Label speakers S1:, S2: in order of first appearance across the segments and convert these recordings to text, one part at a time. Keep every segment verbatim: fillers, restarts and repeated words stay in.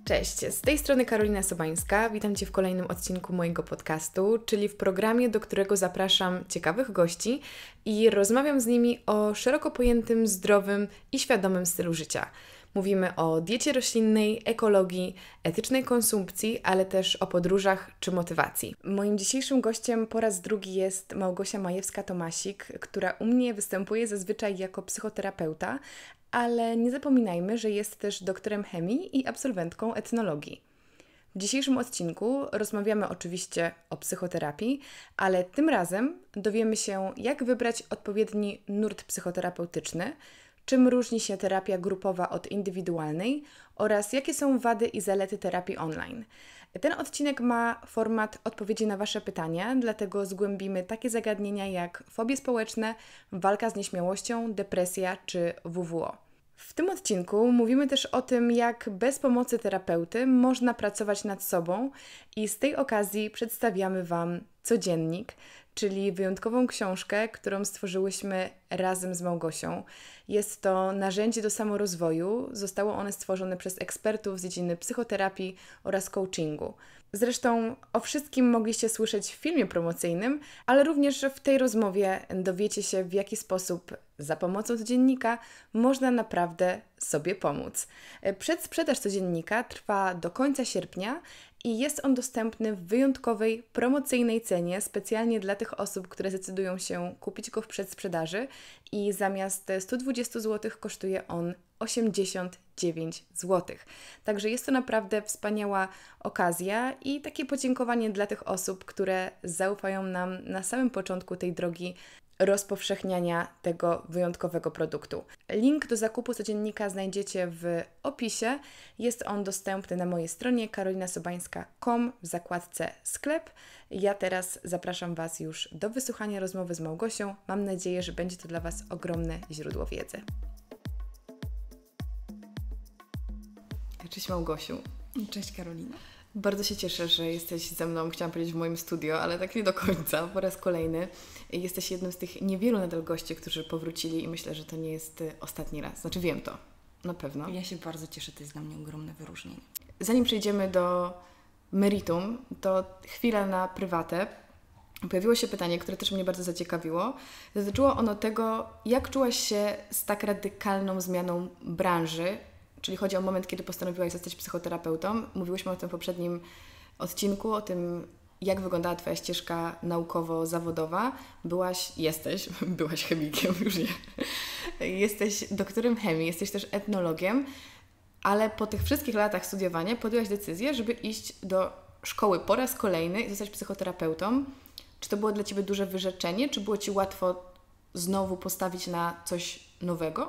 S1: Cześć, z tej strony Karolina Sobańska. Witam Cię w kolejnym odcinku mojego podcastu, czyli w programie, do którego zapraszam ciekawych gości i rozmawiam z nimi o szeroko pojętym, zdrowym i świadomym stylu życia. Mówimy o diecie roślinnej, ekologii, etycznej konsumpcji, ale też o podróżach czy motywacji. Moim dzisiejszym gościem po raz drugi jest Małgosia Majewska-Tomasik, która u mnie występuje zazwyczaj jako psychoterapeuta, ale nie zapominajmy, że jest też doktorem chemii i absolwentką etnologii. W dzisiejszym odcinku rozmawiamy oczywiście o psychoterapii, ale tym razem dowiemy się, jak wybrać odpowiedni nurt psychoterapeutyczny, czym różni się terapia grupowa od indywidualnej oraz jakie są wady i zalety terapii online. Ten odcinek ma format odpowiedzi na Wasze pytania, dlatego zgłębimy takie zagadnienia jak fobie społeczne, walka z nieśmiałością, depresja czy W W O. W tym odcinku mówimy też o tym, jak bez pomocy terapeuty można pracować nad sobą i z tej okazji przedstawiamy Wam codziennik, czyli wyjątkową książkę, którą stworzyłyśmy razem z Małgosią. Jest to narzędzie do samorozwoju. Zostało one stworzone przez ekspertów z dziedziny psychoterapii oraz coachingu. Zresztą o wszystkim mogliście słyszeć w filmie promocyjnym, ale również w tej rozmowie dowiecie się, w jaki sposób za pomocą codziennika można naprawdę sobie pomóc. Przedsprzedaż codziennika trwa do końca sierpnia i jest on dostępny w wyjątkowej, promocyjnej cenie specjalnie dla tych osób, które zdecydują się kupić go w przedsprzedaży i zamiast sto dwadzieścia złotych kosztuje on osiemdziesiąt dziewięć złotych. Także jest to naprawdę wspaniała okazja i takie podziękowanie dla tych osób, które zaufają nam na samym początku tej drogi rozpowszechniania tego wyjątkowego produktu. Link do zakupu codziennika znajdziecie w opisie. Jest on dostępny na mojej stronie karolinasobańska kropka com w zakładce sklep. Ja teraz zapraszam Was już do wysłuchania rozmowy z Małgosią. Mam nadzieję, że będzie to dla Was ogromne źródło wiedzy. Cześć Małgosiu.
S2: Cześć Karolina.
S1: Bardzo się cieszę, że jesteś ze mną, chciałam powiedzieć w moim studio, ale tak nie do końca, po raz kolejny. Jesteś jednym z tych niewielu nadal gości, którzy powrócili i myślę, że to nie jest ostatni raz. Znaczy wiem to, na pewno.
S2: Ja się bardzo cieszę, to jest dla mnie ogromne wyróżnienie.
S1: Zanim przejdziemy do meritum, to chwila na prywatę. Pojawiło się pytanie, które też mnie bardzo zaciekawiło. Dotyczyło ono tego, jak czułaś się z tak radykalną zmianą branży, czyli chodzi o moment, kiedy postanowiłaś zostać psychoterapeutą. Mówiłyśmy o tym w poprzednim odcinku, o tym, jak wyglądała Twoja ścieżka naukowo-zawodowa. Byłaś, jesteś, byłaś chemikiem, już nie. Jesteś doktorem chemii, jesteś też etnologiem, ale po tych wszystkich latach studiowania podjęłaś decyzję, żeby iść do szkoły po raz kolejny i zostać psychoterapeutą. Czy to było dla Ciebie duże wyrzeczenie, czy było Ci łatwo znowu postawić na coś nowego?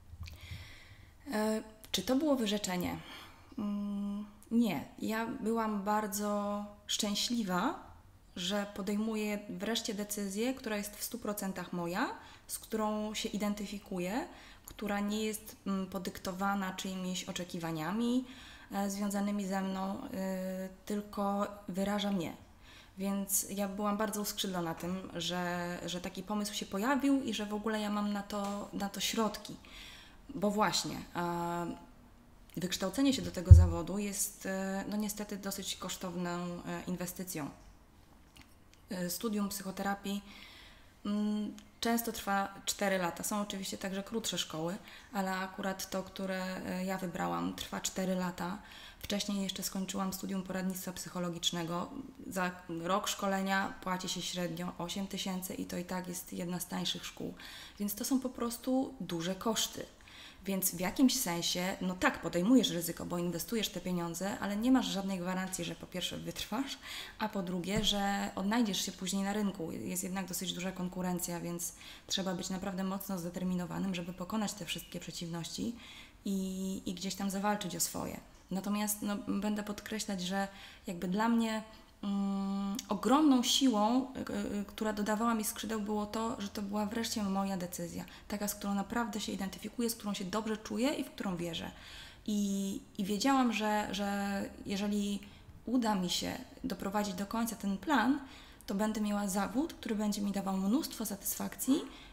S2: E, czy to było wyrzeczenie? Mm, nie. Ja byłam bardzo szczęśliwa, że podejmuję wreszcie decyzję, która jest w stu procentach moja, z którą się identyfikuję, która nie jest mm, podyktowana czyimiś oczekiwaniami e, związanymi ze mną, e, tylko wyraża mnie. Więc ja byłam bardzo uskrzydlona tym, że, że taki pomysł się pojawił i że w ogóle ja mam na to, na to środki. Bo właśnie e, wykształcenie się do tego zawodu jest e, no niestety dosyć kosztowną e, inwestycją. E, studium psychoterapii m, często trwa cztery lata. Są oczywiście także krótsze szkoły, ale akurat to, które e, ja wybrałam, trwa cztery lata. Wcześniej jeszcze skończyłam studium poradnictwa psychologicznego. Za rok szkolenia płaci się średnio osiem tysięcy i to i tak jest jedna z tańszych szkół. Więc to są po prostu duże koszty. Więc w jakimś sensie, no tak, podejmujesz ryzyko, bo inwestujesz te pieniądze, ale nie masz żadnej gwarancji, że po pierwsze wytrwasz, a po drugie, że odnajdziesz się później na rynku. Jest jednak dosyć duża konkurencja, więc trzeba być naprawdę mocno zdeterminowanym, żeby pokonać te wszystkie przeciwności i, i gdzieś tam zawalczyć o swoje. Natomiast no, będę podkreślać, że jakby dla mnie mm, ogromną siłą, y, y, która dodawała mi skrzydeł, było to, że to była wreszcie moja decyzja. Taka, z którą naprawdę się identyfikuję, z którą się dobrze czuję i w którą wierzę. I, i wiedziałam, że, że jeżeli uda mi się doprowadzić do końca ten plan, to będę miała zawód, który będzie mi dawał mnóstwo satysfakcji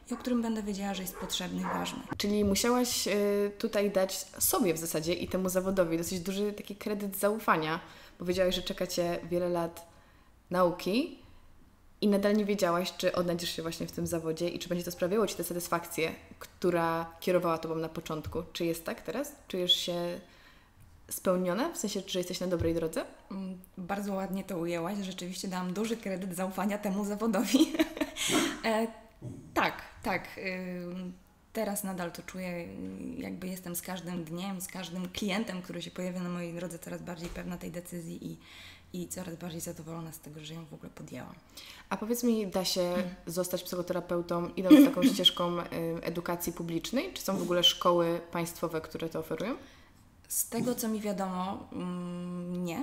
S2: i o którym będę wiedziała, że jest potrzebny i ważny.
S1: Czyli musiałaś y, tutaj dać sobie w zasadzie i temu zawodowi dosyć duży taki kredyt zaufania, bo wiedziałaś, że czeka Cię wiele lat nauki i nadal nie wiedziałaś, czy odnajdziesz się właśnie w tym zawodzie i czy będzie to sprawiało Ci tę satysfakcję, która kierowała Tobą na początku. Czy jest tak teraz? Czujesz się spełniona? W sensie, czy jesteś na dobrej drodze?
S2: Mm, Bardzo ładnie to ujęłaś. Rzeczywiście dałam duży kredyt zaufania temu zawodowi. e, tak, tak. Ym, Teraz nadal to czuję, jakby jestem z każdym dniem, z każdym klientem, który się pojawia na mojej drodze, coraz bardziej pewna tej decyzji i, i coraz bardziej zadowolona z tego, że ją w ogóle podjęłam.
S1: A powiedz mi, da się hmm. zostać psychoterapeutą idąc taką ścieżką y, edukacji publicznej? Czy są w ogóle szkoły państwowe, które to oferują?
S2: Z tego, co mi wiadomo, mm, nie.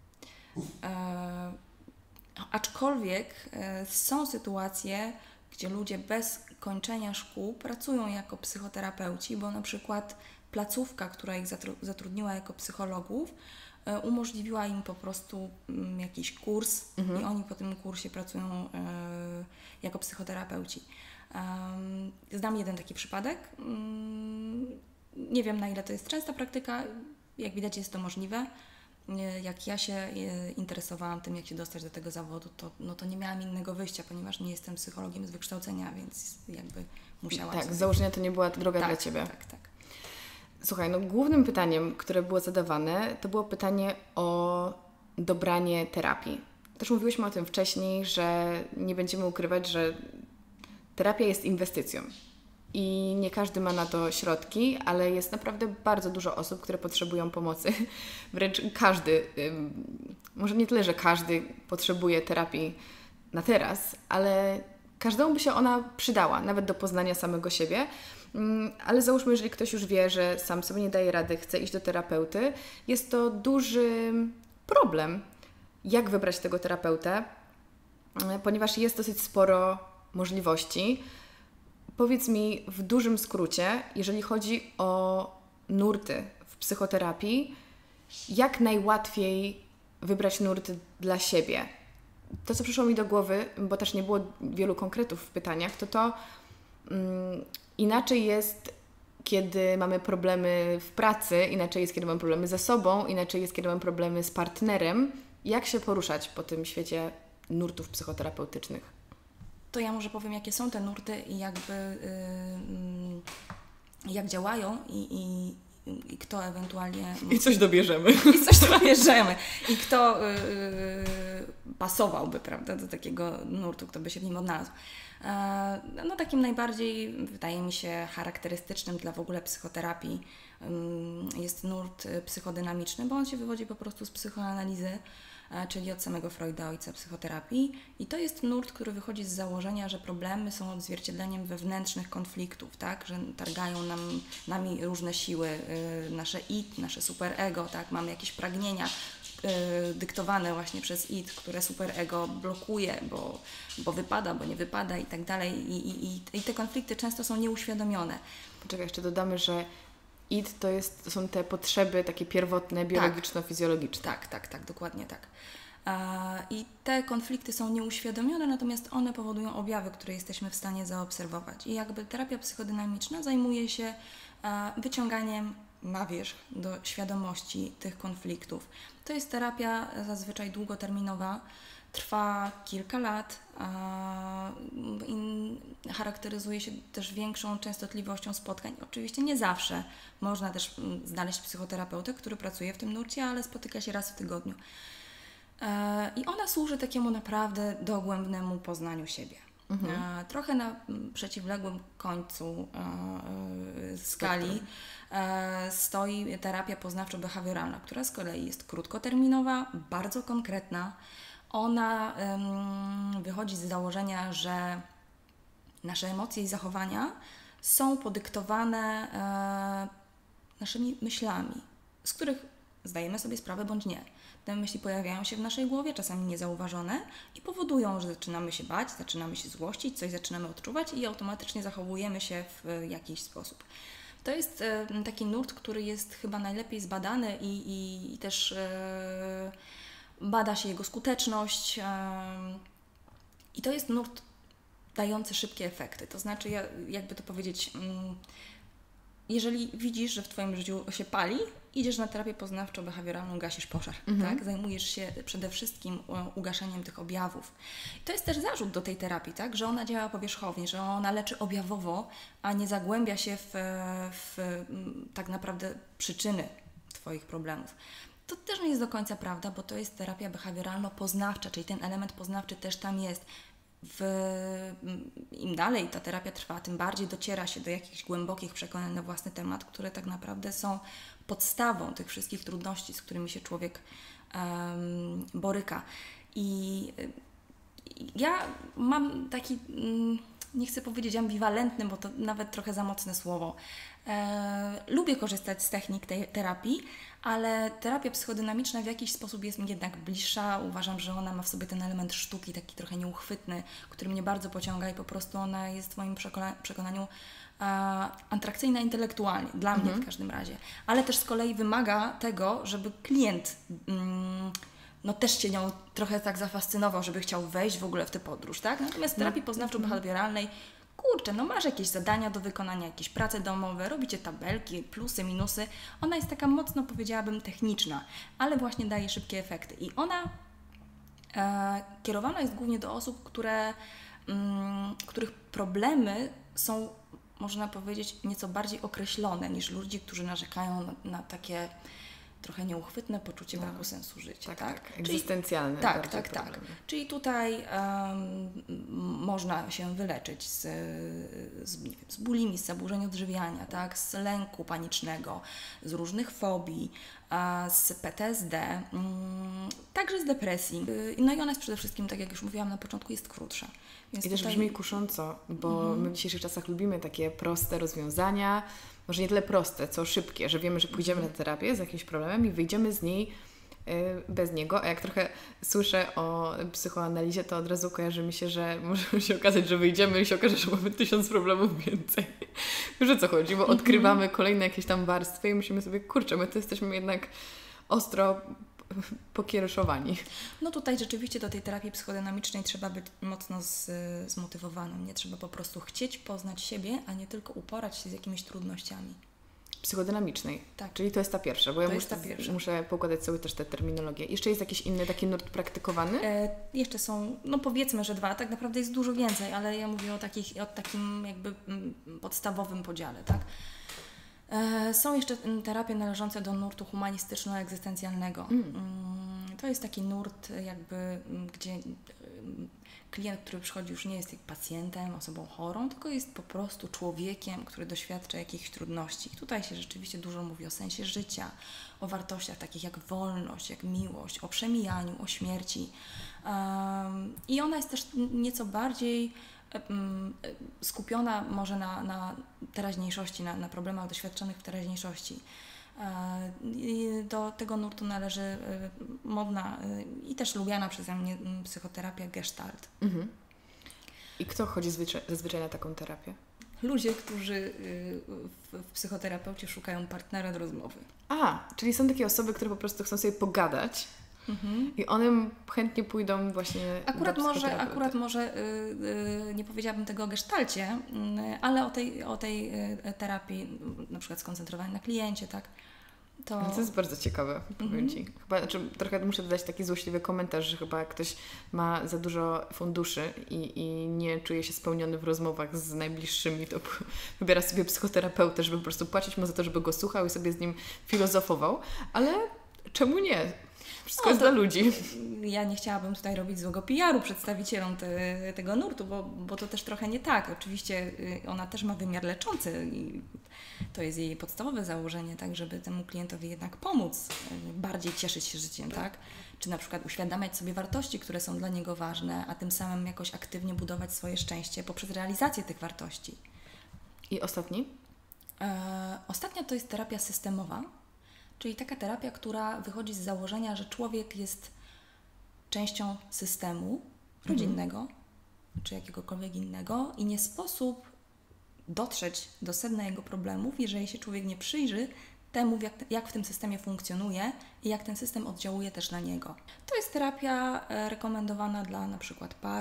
S2: E, aczkolwiek e, są sytuacje, gdzie ludzie bez kończenia szkół pracują jako psychoterapeuci, bo na przykład placówka, która ich zatru- zatrudniła jako psychologów, e, umożliwiła im po prostu mm, jakiś kurs mhm. i oni po tym kursie pracują e, jako psychoterapeuci. E, znam jeden taki przypadek. Mm, nie wiem, na ile to jest częsta praktyka. Jak widać, jest to możliwe. Jak ja się interesowałam tym, jak się dostać do tego zawodu, to, no to nie miałam innego wyjścia, ponieważ nie jestem psychologiem z wykształcenia, więc jakby musiałam
S1: Tak,
S2: sobie...
S1: z założenia to nie była droga
S2: tak,
S1: dla Ciebie.
S2: Tak, tak.
S1: Słuchaj, no głównym pytaniem, które było zadawane, to było pytanie o dobranie terapii. Też mówiłyśmy o tym wcześniej, że nie będziemy ukrywać, że terapia jest inwestycją. I nie każdy ma na to środki, ale jest naprawdę bardzo dużo osób, które potrzebują pomocy. Wręcz każdy, może nie tyle, że każdy potrzebuje terapii na teraz, ale każdemu by się ona przydała, nawet do poznania samego siebie. Ale załóżmy, jeżeli ktoś już wie, że sam sobie nie daje rady, chce iść do terapeuty, jest to duży problem, jak wybrać tego terapeutę, ponieważ jest dosyć sporo możliwości. Powiedz mi w dużym skrócie, jeżeli chodzi o nurty w psychoterapii, jak najłatwiej wybrać nurt dla siebie? To, co przyszło mi do głowy, bo też nie było wielu konkretów w pytaniach, to to um, inaczej jest, kiedy mamy problemy w pracy, inaczej jest, kiedy mamy problemy ze sobą, inaczej jest, kiedy mamy problemy z partnerem. Jak się poruszać po tym świecie nurtów psychoterapeutycznych?
S2: To ja może powiem, jakie są te nurty i jakby yy, jak działają i, i, i kto ewentualnie...
S1: I coś dobierzemy.
S2: I coś dobierzemy. I kto yy, pasowałby, prawda, do takiego nurtu, kto by się w nim odnalazł. Yy, no takim najbardziej, wydaje mi się, charakterystycznym dla w ogóle psychoterapii yy, jest nurt psychodynamiczny, bo on się wywodzi po prostu z psychoanalizy, czyli od samego Freuda, ojca psychoterapii. I to jest nurt, który wychodzi z założenia, że problemy są odzwierciedleniem wewnętrznych konfliktów, tak? Że targają nam, nami różne siły, yy, nasze id, nasze superego, tak? Mamy jakieś pragnienia yy, dyktowane właśnie przez id, które superego blokuje, bo, bo wypada, bo nie wypada i tak dalej. I, i, i te konflikty często są nieuświadomione.
S1: Poczekaj, jeszcze dodamy, że id to, jest, to są te potrzeby takie pierwotne, biologiczno-fizjologiczne.
S2: Tak, tak, tak, dokładnie tak. I te konflikty są nieuświadomione, natomiast one powodują objawy, które jesteśmy w stanie zaobserwować. I jakby terapia psychodynamiczna zajmuje się wyciąganiem na wierzch do świadomości tych konfliktów. To jest terapia zazwyczaj długoterminowa, trwa kilka lat i charakteryzuje się też większą częstotliwością spotkań. Oczywiście nie zawsze. Można też znaleźć psychoterapeutę, który pracuje w tym nurcie, ale spotyka się raz w tygodniu. I ona służy takiemu naprawdę dogłębnemu poznaniu siebie. Mhm. Trochę na przeciwległym końcu skali stoi terapia poznawczo-behawioralna, która z kolei jest krótkoterminowa, bardzo konkretna. Ona um, wychodzi z założenia, że nasze emocje i zachowania są podyktowane e, naszymi myślami, z których zdajemy sobie sprawę bądź nie. Te myśli pojawiają się w naszej głowie, czasami niezauważone i powodują, że zaczynamy się bać, zaczynamy się złościć, coś zaczynamy odczuwać i automatycznie zachowujemy się w jakiś sposób. To jest e, taki nurt, który jest chyba najlepiej zbadany i, i, i też e, bada się jego skuteczność. E, I to jest nurt dający szybkie efekty. To znaczy, ja, jakby to powiedzieć, jeżeli widzisz, że w Twoim życiu się pali, idziesz na terapię poznawczo-behawioralną, gasisz pożar,
S1: mhm.
S2: tak? Zajmujesz się przede wszystkim ugaszeniem tych objawów. I to jest też zarzut do tej terapii, tak? Że ona działa powierzchownie, że ona leczy objawowo, a nie zagłębia się w, w tak naprawdę przyczyny Twoich problemów. To też nie jest do końca prawda, bo to jest terapia behawioralno-poznawcza, czyli ten element poznawczy też tam jest. W, im dalej ta terapia trwa, tym bardziej dociera się do jakichś głębokich przekonań na własny temat, które tak naprawdę są podstawą tych wszystkich trudności, z którymi się człowiek um, boryka. I ja mam taki, nie chcę powiedzieć ambiwalentny, bo to nawet trochę za mocne słowo. E, lubię korzystać z technik tej terapii, ale terapia psychodynamiczna w jakiś sposób jest mi jednak bliższa. Uważam, że ona ma w sobie ten element sztuki, taki trochę nieuchwytny, który mnie bardzo pociąga i po prostu ona jest w moim przekona- przekonaniu e, atrakcyjna intelektualnie, dla mnie
S1: mhm.
S2: w każdym razie. Ale też z kolei wymaga tego, żeby klient mm, no też się nią trochę tak zafascynował, żeby chciał wejść w ogóle w tę podróż, tak? Natomiast w terapii poznawczo-behawioralnej, kurczę, no masz jakieś zadania do wykonania, jakieś prace domowe, robicie tabelki, plusy, minusy. Ona jest taka mocno, powiedziałabym, techniczna, ale właśnie daje szybkie efekty. I ona e, kierowana jest głównie do osób, które, mm, których problemy są, można powiedzieć, nieco bardziej określone niż ludzi, którzy narzekają na, na takie trochę nieuchwytne poczucie
S1: no.
S2: braku sensu życia.
S1: Tak,
S2: tak,
S1: tak. Egzystencjalne.
S2: Tak, tak, tak. Czyli tutaj um, można się wyleczyć z, z, nie wiem, z bulimi, z zaburzeń odżywiania, tak, z lęku panicznego, z różnych fobii, z P T S D, um, także z depresji. No i ona jest przede wszystkim, tak jak już mówiłam na początku, jest krótsza. Więc
S1: I też
S2: tutaj...
S1: brzmi kusząco, bo
S2: mm-hmm.
S1: my w dzisiejszych czasach lubimy takie proste rozwiązania, może nie tyle proste, co szybkie, że wiemy, że pójdziemy na terapię z jakimś problemem i wyjdziemy z niej y, bez niego, a jak trochę słyszę o psychoanalizie, to od razu kojarzy mi się, że może się okazać, że wyjdziemy i się okaże, że mamy tysiąc problemów więcej. Wiesz, o co chodzi, bo odkrywamy kolejne jakieś tam warstwy i myślimy sobie, kurczę, my to jesteśmy jednak ostro pokiereszowani.
S2: No tutaj rzeczywiście do tej terapii psychodynamicznej trzeba być mocno z, zmotywowanym. Nie trzeba po prostu chcieć poznać siebie, a nie tylko uporać się z jakimiś trudnościami.
S1: Psychodynamicznej.
S2: Tak.
S1: Czyli to jest ta pierwsza, bo ja
S2: to
S1: muszę,
S2: jest ta pierwsza.
S1: muszę poukładać sobie też tę terminologię. Jeszcze jest jakiś inny taki nurt praktykowany?
S2: E, jeszcze są, no powiedzmy, że dwa. Tak naprawdę jest dużo więcej, ale ja mówię o, takich, o takim jakby m, podstawowym podziale, tak? Są jeszcze terapie należące do nurtu humanistyczno-egzystencjalnego. Mm. To jest taki nurt jakby, gdzie klient, który przychodzi, już nie jest pacjentem, osobą chorą, tylko jest po prostu człowiekiem, który doświadcza jakichś trudności. I tutaj się rzeczywiście dużo mówi o sensie życia, o wartościach takich jak wolność, jak miłość, o przemijaniu, o śmierci. Um, I ona jest też nieco bardziej skupiona może na, na teraźniejszości, na, na problemach doświadczonych w teraźniejszości. Do tego nurtu należy modna i też lubiana przeze mnie psychoterapia Gestalt.
S1: Mhm. I kto chodzi zazwyczaj, zazwyczaj na taką terapię?
S2: Ludzie, którzy w, w psychoterapeucie szukają partnera do rozmowy.
S1: A, czyli są takie osoby, które po prostu chcą sobie pogadać. Mhm. I one chętnie pójdą właśnie
S2: akurat
S1: do
S2: może Akurat może yy, yy, nie powiedziałabym tego o gestalcie, yy, ale o tej, o tej yy, terapii, na przykład skoncentrowanej na kliencie, tak?
S1: To... to jest bardzo ciekawe, powiem Ci. Chyba, znaczy, trochę muszę dodać taki złośliwy komentarz, że chyba ktoś ma za dużo funduszy i, i nie czuje się spełniony w rozmowach z najbliższymi, to wybiera sobie psychoterapeutę, żeby po prostu płacić mu za to, żeby go słuchał i sobie z nim filozofował, ale czemu nie? Wszystko no, jest dla ludzi.
S2: Ja nie chciałabym tutaj robić złego P R u przedstawicielom te, tego nurtu, bo, bo to też trochę nie tak. Oczywiście ona też ma wymiar leczący i to jest jej podstawowe założenie, tak, żeby temu klientowi jednak pomóc, bardziej cieszyć się życiem, tak? Czy na przykład uświadamiać sobie wartości, które są dla niego ważne, a tym samym jakoś aktywnie budować swoje szczęście poprzez realizację tych wartości.
S1: I ostatni?
S2: E, ostatnia to jest terapia systemowa. Czyli taka terapia, która wychodzi z założenia, że człowiek jest częścią systemu rodzinnego mhm. czy jakiegokolwiek innego i nie sposób dotrzeć do sedna jego problemów, jeżeli się człowiek nie przyjrzy temu, jak, jak w tym systemie funkcjonuje i jak ten system oddziałuje też na niego. To jest terapia rekomendowana dla na przykład par,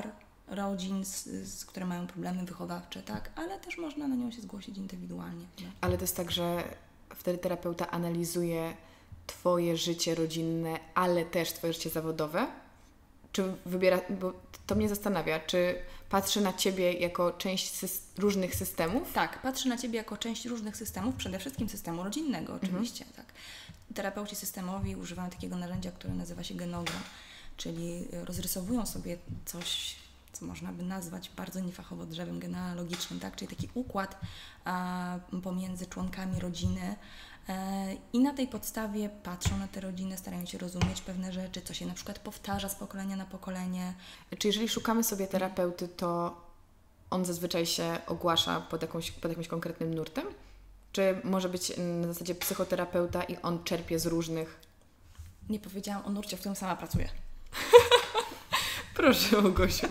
S2: rodzin, z, z, które mają problemy wychowawcze, tak, ale też można na nią się zgłosić indywidualnie. Tak?
S1: Ale to jest tak, że wtedy terapeuta analizuje Twoje życie rodzinne, ale też Twoje życie zawodowe? Czy wybiera, bo to mnie zastanawia, czy patrzy na Ciebie jako część sys- różnych systemów?
S2: Tak, patrzy na Ciebie jako część różnych systemów, przede wszystkim systemu rodzinnego oczywiście. Mhm. Tak. Terapeuci systemowi używają takiego narzędzia, które nazywa się genogram, czyli rozrysowują sobie coś, co można by nazwać bardzo niefachowo drzewem genealogicznym, tak? Czyli taki układ a, pomiędzy członkami rodziny e, i na tej podstawie patrzą na tę rodzinę, starają się rozumieć pewne rzeczy, co się na przykład powtarza z pokolenia na pokolenie.
S1: Czy jeżeli szukamy sobie terapeuty, to on zazwyczaj się ogłasza pod, jakąś, pod jakimś konkretnym nurtem? Czy może być na zasadzie psychoterapeuta i on czerpie z różnych...
S2: Nie powiedziałam o nurcie, w którym sama pracuję.
S1: Proszę, Małgosiu.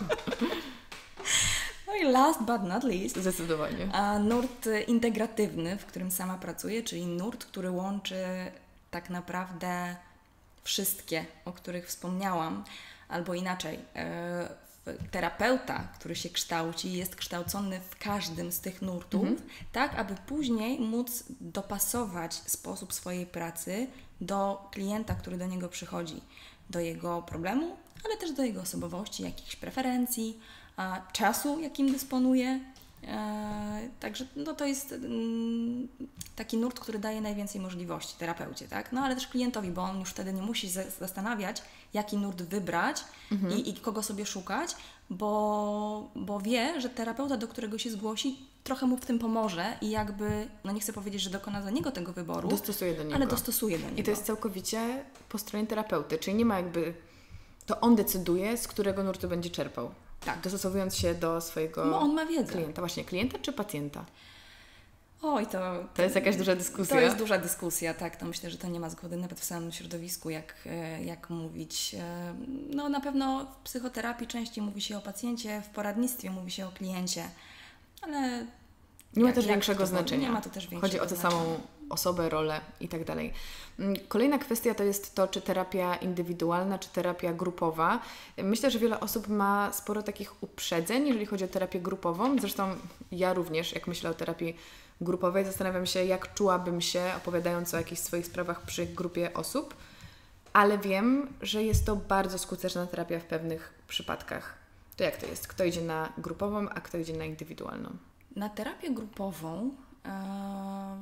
S2: No i last but not least.
S1: Zdecydowanie.
S2: A nurt integratywny, w którym sama pracuję, czyli nurt, który łączy tak naprawdę wszystkie, o których wspomniałam, albo inaczej. Terapeuta, który się kształci, jest kształcony w każdym z tych nurtów, mhm. tak aby później móc dopasować sposób swojej pracy do klienta, który do niego przychodzi, do jego problemu, ale też do jego osobowości, jakichś preferencji, a, czasu, jakim dysponuje. E, także no, to jest mm, taki nurt, który daje najwięcej możliwości terapeucie, tak? No ale też klientowi, bo on już wtedy nie musi z- zastanawiać, jaki nurt wybrać mhm. i, i kogo sobie szukać, bo, bo wie, że terapeuta, do którego się zgłosi, trochę mu w tym pomoże i jakby, no nie chcę powiedzieć, że dokona za niego tego wyboru,
S1: dostosuje do niego.
S2: ale dostosuje do niego.
S1: I to jest całkowicie po stronie terapeuty, czyli nie ma jakby, to on decyduje, z którego nurtu będzie czerpał. Tak. Dostosowując się do swojego
S2: no on ma wiedzę.
S1: klienta. Właśnie klienta czy pacjenta?
S2: Oj, to...
S1: To jest jakaś duża dyskusja.
S2: To jest duża dyskusja, tak. To myślę, że to nie ma zgody nawet w samym środowisku, jak, jak mówić. No na pewno w psychoterapii częściej mówi się o pacjencie, w poradnictwie mówi się o kliencie, ale...
S1: Nie ma też większego znaczenia.
S2: Nie ma to też większego
S1: Chodzi o tę
S2: znaczenia.
S1: samą osobę, rolę i tak dalej. Kolejna kwestia to jest to, czy terapia indywidualna, czy terapia grupowa. Myślę, że wiele osób ma sporo takich uprzedzeń, jeżeli chodzi o terapię grupową. Zresztą ja również, jak myślę o terapii grupowej, zastanawiam się, jak czułabym się, opowiadając o jakichś swoich sprawach przy grupie osób, ale wiem, że jest to bardzo skuteczna terapia w pewnych przypadkach. To jak to jest? Kto idzie na grupową, a kto idzie na indywidualną?
S2: Na terapię grupową e,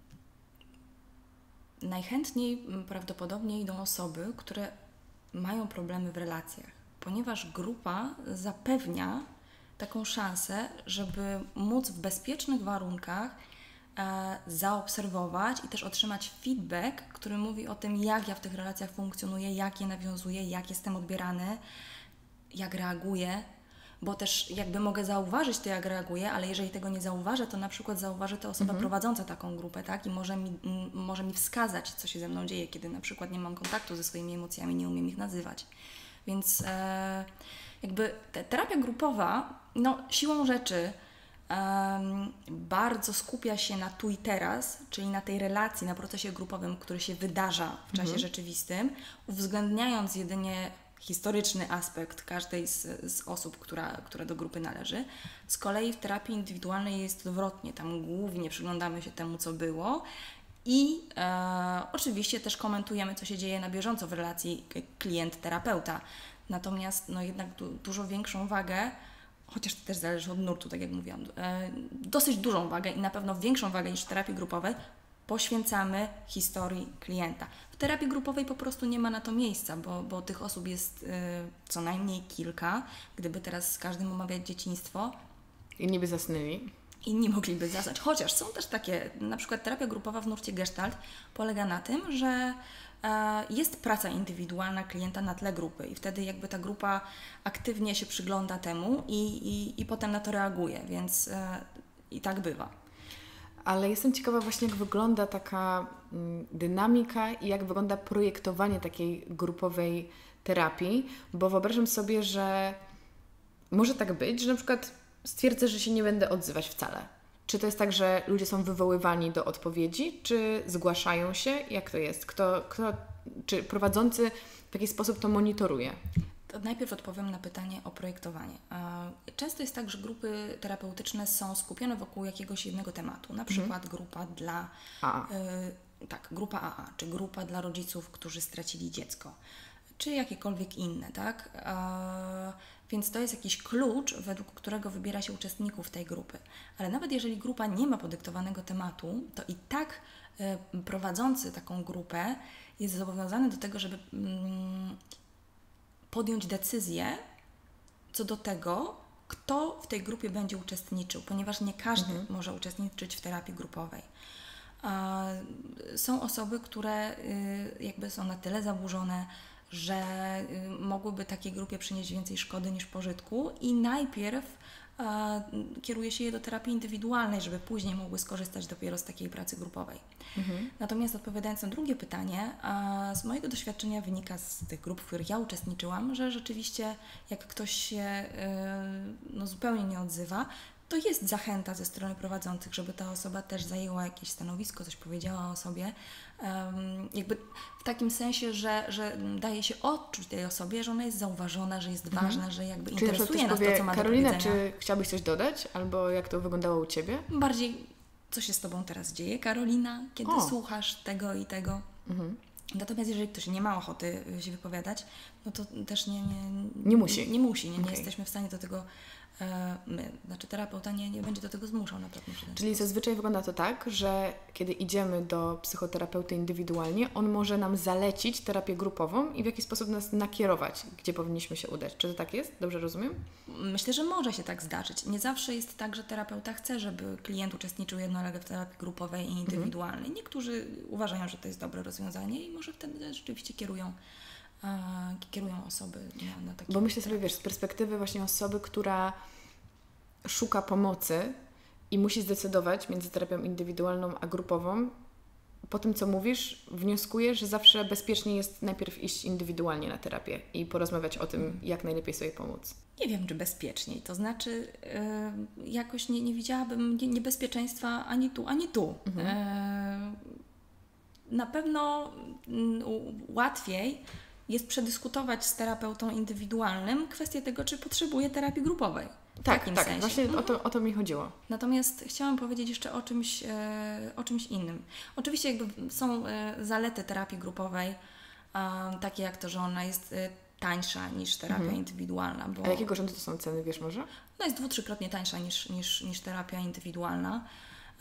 S2: najchętniej prawdopodobnie idą osoby, które mają problemy w relacjach, ponieważ grupa zapewnia taką szansę, żeby móc w bezpiecznych warunkach e, zaobserwować i też otrzymać feedback, który mówi o tym, jak ja w tych relacjach funkcjonuję, jak je nawiązuję, jak jestem odbierany, jak reaguję. Bo też jakby mogę zauważyć to, jak reaguję, ale jeżeli tego nie zauważę, to na przykład zauważy to osoba mhm. prowadząca taką grupę, tak? I może mi, m, może mi wskazać, co się ze mną dzieje, kiedy na przykład nie mam kontaktu ze swoimi emocjami, nie umiem ich nazywać. Więc e, jakby te, terapia grupowa, no siłą rzeczy e, bardzo skupia się na tu i teraz, czyli na tej relacji, na procesie grupowym, który się wydarza w czasie mhm. rzeczywistym, uwzględniając jedynie historyczny aspekt każdej z, z osób, która, która do grupy należy. Z kolei w terapii indywidualnej jest odwrotnie. Tam głównie przyglądamy się temu, co było i e, oczywiście też komentujemy, co się dzieje na bieżąco w relacji klient-terapeuta. Natomiast no, jednak du, dużo większą wagę, chociaż to też zależy od nurtu, tak jak mówiłam, e, dosyć dużą wagę i na pewno większą wagę niż w terapii grupowej poświęcamy historii klienta. W terapii grupowej po prostu nie ma na to miejsca, bo, bo tych osób jest y, co najmniej kilka. Gdyby teraz z każdym omawiać dzieciństwo.
S1: Inni by zasnęli.
S2: Inni mogliby zasnąć. Chociaż są też takie, na przykład terapia grupowa w nurcie Gestalt polega na tym, że e, jest praca indywidualna klienta na tle grupy i wtedy jakby ta grupa aktywnie się przygląda temu i, i, i potem na to reaguje, więc e, i tak bywa.
S1: Ale jestem ciekawa właśnie, jak wygląda taka dynamika i jak wygląda projektowanie takiej grupowej terapii, bo wyobrażam sobie, że może tak być, że na przykład stwierdzę, że się nie będę odzywać wcale. Czy to jest tak, że ludzie są wywoływani do odpowiedzi, czy zgłaszają się? Jak to jest? Kto, kto, czy prowadzący w jakiś sposób to monitoruje?
S2: najpierw odpowiem na pytanie o projektowanie. Często jest tak, że grupy terapeutyczne są skupione wokół jakiegoś jednego tematu, na przykład mhm. grupa dla
S1: A A.
S2: Y, tak, grupa A A, czy grupa dla rodziców, którzy stracili dziecko, czy jakiekolwiek inne, tak? E, więc to jest jakiś klucz, według którego wybiera się uczestników tej grupy. Ale nawet jeżeli grupa nie ma podyktowanego tematu, to i tak e, prowadzący taką grupę jest zobowiązany do tego, żeby mm, podjąć decyzję co do tego, kto w tej grupie będzie uczestniczył, ponieważ nie każdy mhm. może uczestniczyć w terapii grupowej. Są osoby, które jakby są na tyle zaburzone, że mogłyby takiej grupie przynieść więcej szkody niż pożytku i najpierw kieruje się je do terapii indywidualnej, żeby później mogły skorzystać dopiero z takiej pracy grupowej. Mhm. Natomiast odpowiadając na drugie pytanie, z mojego doświadczenia wynika z tych grup, w których ja uczestniczyłam, że rzeczywiście jak ktoś się no, zupełnie nie odzywa, to jest zachęta ze strony prowadzących, żeby ta osoba też zajęła jakieś stanowisko, coś powiedziała o sobie. Um, jakby w takim sensie, że, że daje się odczuć tej osobie, że ona jest zauważona, że jest mhm. ważna, że jakby
S1: Czyli
S2: interesuje nas
S1: powie,
S2: to, co ma
S1: Karolina,
S2: do powiedzenia.
S1: czy chciałabyś coś dodać? Albo jak to wyglądało u Ciebie?
S2: Bardziej, co się z Tobą teraz dzieje, Karolina, kiedy o. słuchasz tego i tego. Mhm. Natomiast jeżeli ktoś nie ma ochoty się wypowiadać, no to też nie, nie,
S1: nie musi.
S2: Nie, nie, musi, nie, nie
S1: okay.
S2: jesteśmy w stanie do tego my, znaczy terapeuta nie, nie będzie do tego zmuszał na pewno.
S1: Czyli zazwyczaj wygląda to tak, że kiedy idziemy do psychoterapeuty indywidualnie, on może nam zalecić terapię grupową i w jaki sposób nas nakierować, gdzie powinniśmy się udać. Czy to tak jest? Dobrze rozumiem?
S2: Myślę, że może się tak zdarzyć. Nie zawsze jest tak, że terapeuta chce, żeby klient uczestniczył jednolegle w terapii grupowej i indywidualnej. Mhm. Niektórzy uważają, że to jest dobre rozwiązanie i może wtedy rzeczywiście kierują kierują osoby na, na takie...
S1: Bo myślę sobie, wiesz, z perspektywy właśnie osoby, która szuka pomocy i musi zdecydować między terapią indywidualną a grupową, po tym, co mówisz, wnioskuję, że zawsze bezpiecznie jest najpierw iść indywidualnie na terapię i porozmawiać o tym, jak najlepiej sobie pomóc.
S2: Nie wiem, czy bezpieczniej. To znaczy yy, jakoś nie, nie widziałabym niebezpieczeństwa ani tu, ani tu. Mhm. Yy, na pewno yy, łatwiej jest przedyskutować z terapeutą indywidualnym kwestię tego, czy potrzebuje terapii grupowej. W
S1: tak,
S2: takim
S1: tak,
S2: sensie.
S1: właśnie mhm. o, to, o to mi chodziło.
S2: Natomiast chciałam powiedzieć jeszcze o czymś, e, o czymś innym. Oczywiście jakby są e, zalety terapii grupowej, e, takie jak to, że ona jest e, tańsza niż terapia mhm. indywidualna. Bo
S1: a jakiego rzędu to są ceny, wiesz może?
S2: No jest dwu, trzykrotnie tańsza niż, niż, niż terapia indywidualna. E,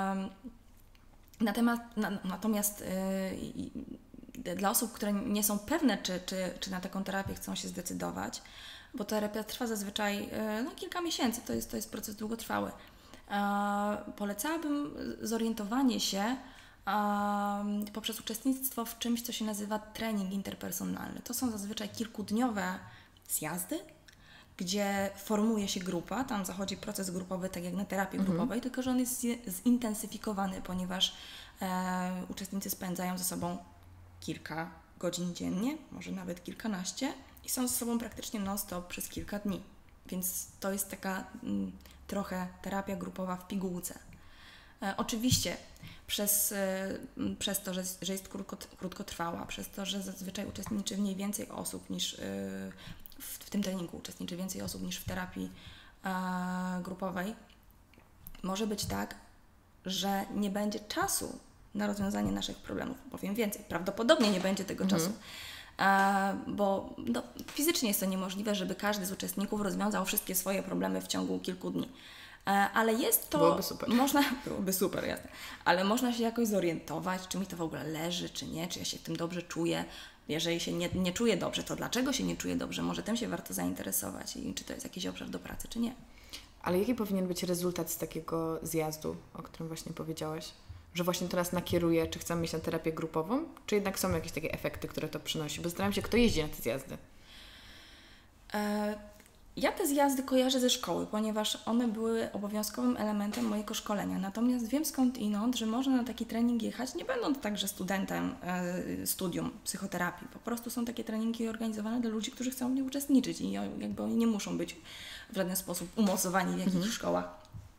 S2: natomiast na, natomiast e, i, dla osób, które nie są pewne, czy, czy, czy na taką terapię chcą się zdecydować, bo terapia trwa zazwyczaj no, kilka miesięcy, to jest, to jest proces długotrwały. E, polecałabym zorientowanie się e, poprzez uczestnictwo w czymś, co się nazywa trening interpersonalny. To są zazwyczaj kilkudniowe zjazdy, gdzie formuje się grupa, tam zachodzi proces grupowy, tak jak na terapii mhm. grupowej, tylko że on jest zintensyfikowany, ponieważ e, uczestnicy spędzają ze sobą kilka godzin dziennie, może nawet kilkanaście i są ze sobą praktycznie non-stop przez kilka dni. Więc to jest taka mm, trochę terapia grupowa w pigułce. E, oczywiście przez, e, przez to, że, że jest krótko, krótkotrwała, przez to, że zazwyczaj uczestniczy w niej więcej osób niż e, w, w tym treningu uczestniczy więcej osób niż w terapii e, grupowej, może być tak, że nie będzie czasu na rozwiązanie naszych problemów. Powiem więcej, prawdopodobnie nie będzie tego mhm. czasu, e, bo no, fizycznie jest to niemożliwe, żeby każdy z uczestników rozwiązał wszystkie swoje problemy w ciągu kilku dni. E, ale jest to...
S1: Byłoby super.
S2: Można, byłoby super, jasne. Ale można się jakoś zorientować, czy mi to w ogóle leży, czy nie, czy ja się w tym dobrze czuję. Jeżeli się nie, nie czuję dobrze, to dlaczego się nie czuję dobrze? Może tym się warto zainteresować i czy to jest jakiś obszar do pracy, czy nie.
S1: Ale jaki powinien być rezultat z takiego zjazdu, o którym właśnie powiedziałaś? Że właśnie to nas nakieruje, czy chcemy mieć na terapię grupową, czy jednak są jakieś takie efekty, które to przynosi? Bo zastanawiam się, kto jeździ na te zjazdy.
S2: E, ja te zjazdy kojarzę ze szkoły, ponieważ one były obowiązkowym elementem mojego szkolenia. Natomiast wiem skądinąd, że można na taki trening jechać, nie będąc także studentem e, studium psychoterapii. Po prostu są takie treningi organizowane dla ludzi, którzy chcą w nich uczestniczyć i jakby oni nie muszą być w żaden sposób umocowani w jakichś mhm. szkołach.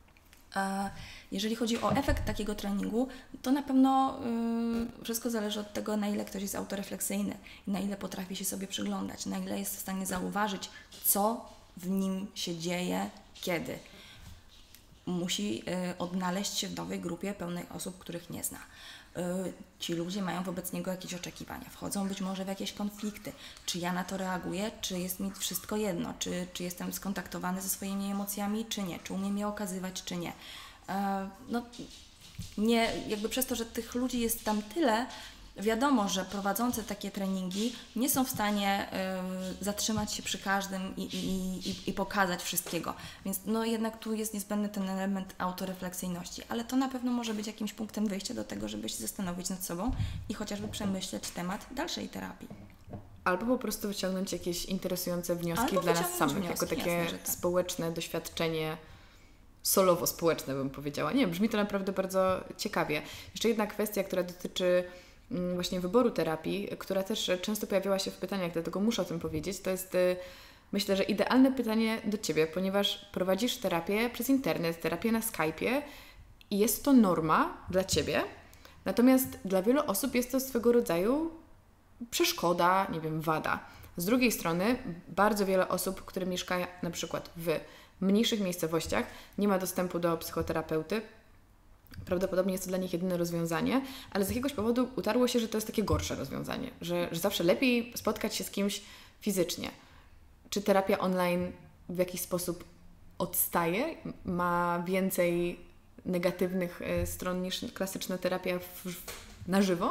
S2: Jeżeli chodzi o efekt takiego treningu, to na pewno yy, wszystko zależy od tego, na ile ktoś jest autorefleksyjny, na ile potrafi się sobie przyglądać, na ile jest w stanie zauważyć, co w nim się dzieje, kiedy. Musi yy, odnaleźć się w nowej grupie pełnej osób, których nie zna. Yy, ci ludzie mają wobec niego jakieś oczekiwania, wchodzą być może w jakieś konflikty. Czy ja na to reaguję, czy jest mi wszystko jedno, czy, czy jestem skontaktowany ze swoimi emocjami, czy nie, czy umiem je okazywać, czy nie. No, nie, jakby przez to, że tych ludzi jest tam tyle, wiadomo, że prowadzący takie treningi nie są w stanie y, zatrzymać się przy każdym i, i, i, i pokazać wszystkiego. Więc no, jednak tu jest niezbędny ten element autorefleksyjności, ale to na pewno może być jakimś punktem wyjścia do tego, żeby się zastanowić nad sobą i chociażby przemyśleć temat dalszej terapii.
S1: Albo po prostu wyciągnąć jakieś interesujące wnioski
S2: Albo
S1: dla nas samych,
S2: wnioski,
S1: jako takie
S2: jasne, tak.
S1: społeczne doświadczenie, solowo-społeczne bym powiedziała. Nie, brzmi to naprawdę bardzo ciekawie. Jeszcze jedna kwestia, która dotyczy właśnie wyboru terapii, która też często pojawiała się w pytaniach, dlatego muszę o tym powiedzieć, to jest, myślę, że idealne pytanie do Ciebie, ponieważ prowadzisz terapię przez internet, terapię na Skype'ie i jest to norma dla Ciebie, natomiast dla wielu osób jest to swego rodzaju przeszkoda, nie wiem, wada. Z drugiej strony bardzo wiele osób, które mieszkają na przykład w mniejszych miejscowościach, nie ma dostępu do psychoterapeuty. Prawdopodobnie jest to dla nich jedyne rozwiązanie, ale z jakiegoś powodu utarło się, że to jest takie gorsze rozwiązanie, że, że zawsze lepiej spotkać się z kimś fizycznie. Czy terapia online w jakiś sposób odstaje? Ma więcej negatywnych stron niż klasyczna terapia w, w, na żywo?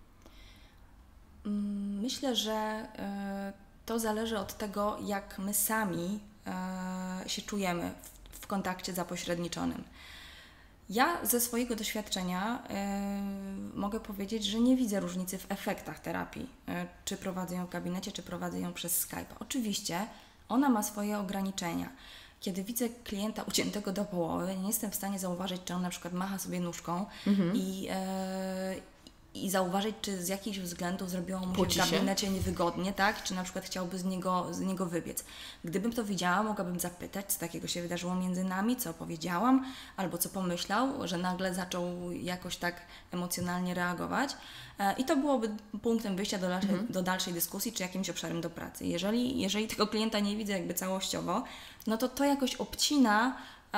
S2: Myślę, że y, to zależy od tego, jak my sami y, się czujemy w, w kontakcie zapośredniczonym. Ja ze swojego doświadczenia y, mogę powiedzieć, że nie widzę różnicy w efektach terapii, y, czy prowadzę ją w gabinecie, czy prowadzę ją przez Skype. Oczywiście ona ma swoje ograniczenia. Kiedy widzę klienta uciętego do połowy, nie jestem w stanie zauważyć, czy on na przykład macha sobie nóżką mhm. i, y, i zauważyć, czy z jakichś względów zrobiło mu się w gabinecie niewygodnie, tak? Czy na przykład chciałby z niego, z niego wybiec. Gdybym to widziała, mogłabym zapytać, co takiego się wydarzyło między nami, co powiedziałam, albo co pomyślał, że nagle zaczął jakoś tak emocjonalnie reagować. I to byłoby punktem wyjścia do dalszej, mhm. do dalszej dyskusji, czy jakimś obszarem do pracy. Jeżeli, jeżeli tego klienta nie widzę jakby całościowo, no to to jakoś obcina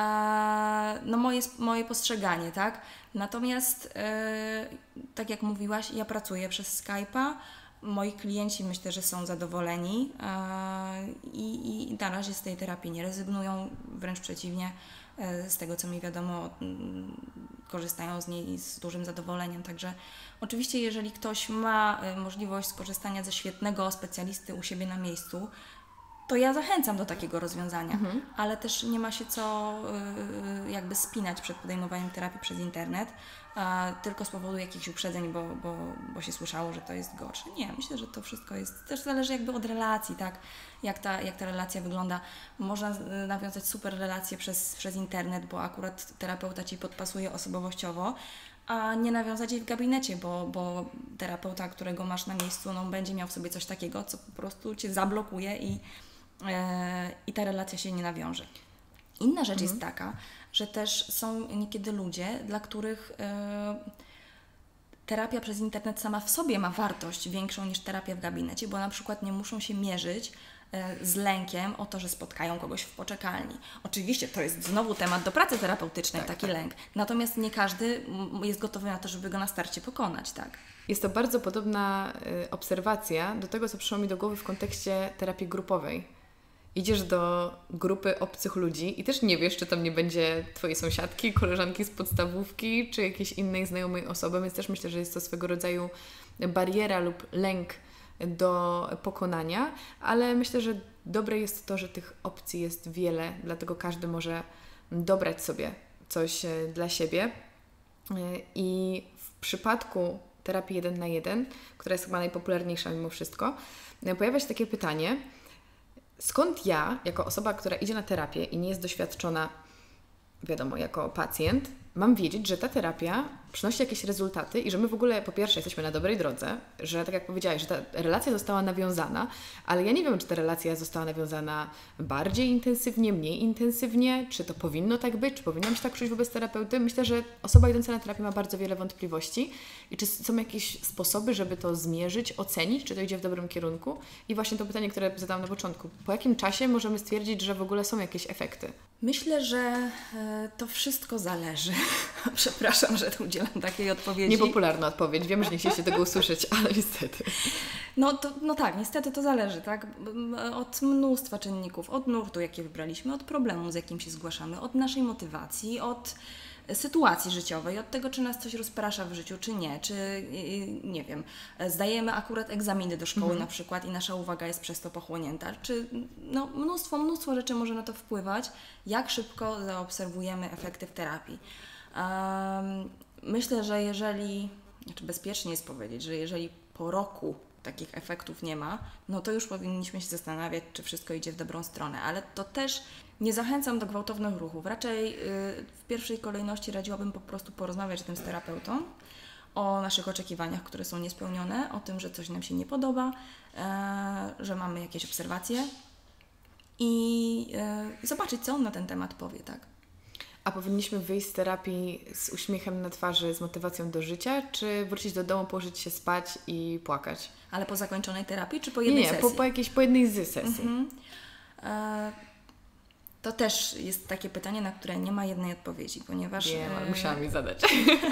S2: no moje, moje postrzeganie, tak? Natomiast yy, tak jak mówiłaś, ja pracuję przez Skype'a, moi klienci myślę, że są zadowoleni yy, i, i na razie z tej terapii nie rezygnują, wręcz przeciwnie, yy, z tego co mi wiadomo, yy, korzystają z niej z dużym zadowoleniem, także oczywiście jeżeli ktoś ma yy, możliwość skorzystania ze świetnego specjalisty u siebie na miejscu, to ja zachęcam do takiego rozwiązania, mhm. ale też nie ma się co y, jakby spinać przed podejmowaniem terapii przez internet, a tylko z powodu jakichś uprzedzeń, bo, bo, bo się słyszało, że to jest gorsze. Nie, myślę, że to wszystko jest, też zależy jakby od relacji, tak, jak ta, jak ta relacja wygląda. Można nawiązać super relacje przez, przez internet, bo akurat terapeuta Ci podpasuje osobowościowo, a nie nawiązać jej w gabinecie, bo, bo terapeuta, którego masz na miejscu, no, będzie miał w sobie coś takiego, co po prostu Cię zablokuje i i ta relacja się nie nawiąże. Inna rzecz mhm. jest taka, że też są niekiedy ludzie, dla których e, terapia przez internet sama w sobie ma wartość większą niż terapia w gabinecie, bo na przykład nie muszą się mierzyć e, z lękiem o to, że spotkają kogoś w poczekalni. Oczywiście to jest znowu temat do pracy terapeutycznej, tak, taki tak. lęk. Natomiast nie każdy jest gotowy na to, żeby go na starcie pokonać, tak?
S1: Jest to bardzo podobna y, obserwacja do tego, co przyszło mi do głowy w kontekście terapii grupowej. Idziesz do grupy obcych ludzi i też nie wiesz, czy tam nie będzie Twojej sąsiadki, koleżanki z podstawówki, czy jakiejś innej znajomej osoby, więc też myślę, że jest to swego rodzaju bariera lub lęk do pokonania, ale myślę, że dobre jest to, że tych opcji jest wiele, dlatego każdy może dobrać sobie coś dla siebie. I w przypadku terapii jeden na jeden, która jest chyba najpopularniejsza mimo wszystko, pojawia się takie pytanie, skąd ja, jako osoba, która idzie na terapię i nie jest doświadczona wiadomo, jako pacjent, mam wiedzieć, że ta terapia przynosi jakieś rezultaty i że my w ogóle po pierwsze jesteśmy na dobrej drodze, że tak jak powiedziałaś, że ta relacja została nawiązana, ale ja nie wiem, czy ta relacja została nawiązana bardziej intensywnie, mniej intensywnie, czy to powinno tak być, czy powinnam się tak czuć wobec terapeuty. Myślę, że osoba idąca na terapię ma bardzo wiele wątpliwości i czy są jakieś sposoby, żeby to zmierzyć, ocenić, czy to idzie w dobrym kierunku. I właśnie to pytanie, które zadałam na początku. Po jakim czasie możemy stwierdzić, że w ogóle są jakieś efekty?
S2: Myślę, że e, to wszystko zależy. Przepraszam, że tu udzielam takiej odpowiedzi.
S1: Niepopularna odpowiedź. Wiem, że nie chcieliście tego usłyszeć, ale niestety.
S2: No, to, no tak, niestety to zależy, tak? Od mnóstwa czynników, od nurtu, jakie wybraliśmy, od problemu, z jakim się zgłaszamy, od naszej motywacji, od sytuacji życiowej, od tego, czy nas coś rozprasza w życiu, czy nie, czy nie wiem, zdajemy akurat egzaminy do szkoły mhm. na przykład i nasza uwaga jest przez to pochłonięta, czy no, mnóstwo, mnóstwo rzeczy może na to wpływać, jak szybko zaobserwujemy efekty w terapii. Um, myślę, że jeżeli, znaczy bezpiecznie jest powiedzieć, że jeżeli po roku takich efektów nie ma, no to już powinniśmy się zastanawiać, czy wszystko idzie w dobrą stronę, ale to też nie zachęcam do gwałtownych ruchów. Raczej yy, w pierwszej kolejności radziłabym po prostu porozmawiać o tym z terapeutą, o naszych oczekiwaniach, które są niespełnione, o tym, że coś nam się nie podoba, yy, że mamy jakieś obserwacje i yy, zobaczyć, co on na ten temat powie, tak?
S1: A powinniśmy wyjść z terapii z uśmiechem na twarzy, z motywacją do życia, czy wrócić do domu, położyć się spać i płakać?
S2: Ale po zakończonej terapii, czy po jednej
S1: nie, nie,
S2: sesji?
S1: Nie, po, po jakiejś, po jednej z sesji. Mhm.
S2: E, to też jest takie pytanie, na które nie ma jednej odpowiedzi, ponieważ...
S1: Wiem, ale musiałam mi zadać.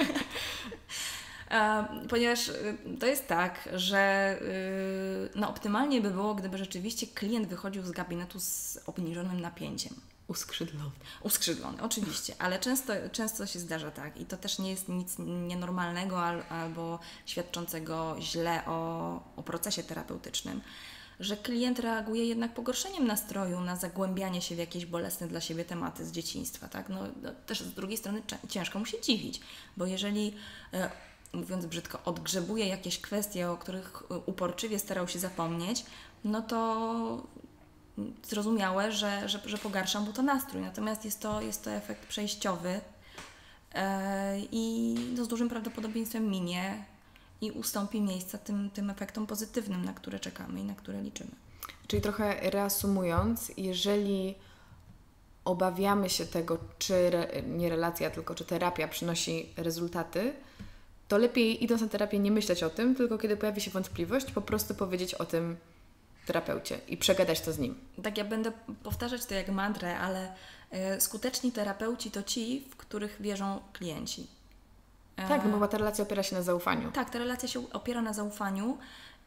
S2: e, ponieważ to jest tak, że no, optymalnie by było, gdyby rzeczywiście klient wychodził z gabinetu z obniżonym napięciem.
S1: Uskrzydlony.
S2: Uskrzydlony, oczywiście, ale często, często się zdarza tak i to też nie jest nic nienormalnego al, albo świadczącego źle o, o procesie terapeutycznym, że klient reaguje jednak pogorszeniem nastroju na zagłębianie się w jakieś bolesne dla siebie tematy z dzieciństwa. Tak? No, no, też z drugiej strony ciężko mu się dziwić, bo jeżeli, e, mówiąc brzydko, odgrzebuje jakieś kwestie, o których uporczywie starał się zapomnieć, no to zrozumiałe, że, że, że pogarsza mu to nastrój. Natomiast jest to, jest to efekt przejściowy yy, i no, z dużym prawdopodobieństwem minie i ustąpi miejsca tym, tym efektom pozytywnym, na które czekamy i na które liczymy.
S1: Czyli trochę reasumując, jeżeli obawiamy się tego, czy re, nie relacja, tylko czy terapia przynosi rezultaty, to lepiej idąc na terapię nie myśleć o tym, tylko kiedy pojawi się wątpliwość, po prostu powiedzieć o tym terapeucie i przegadać to z nim.
S2: Tak, ja będę powtarzać to jak mantrę, ale y, skuteczni terapeuci to ci, w których wierzą klienci.
S1: E... Tak, no bo ta relacja opiera się na zaufaniu.
S2: Tak, ta relacja się opiera na zaufaniu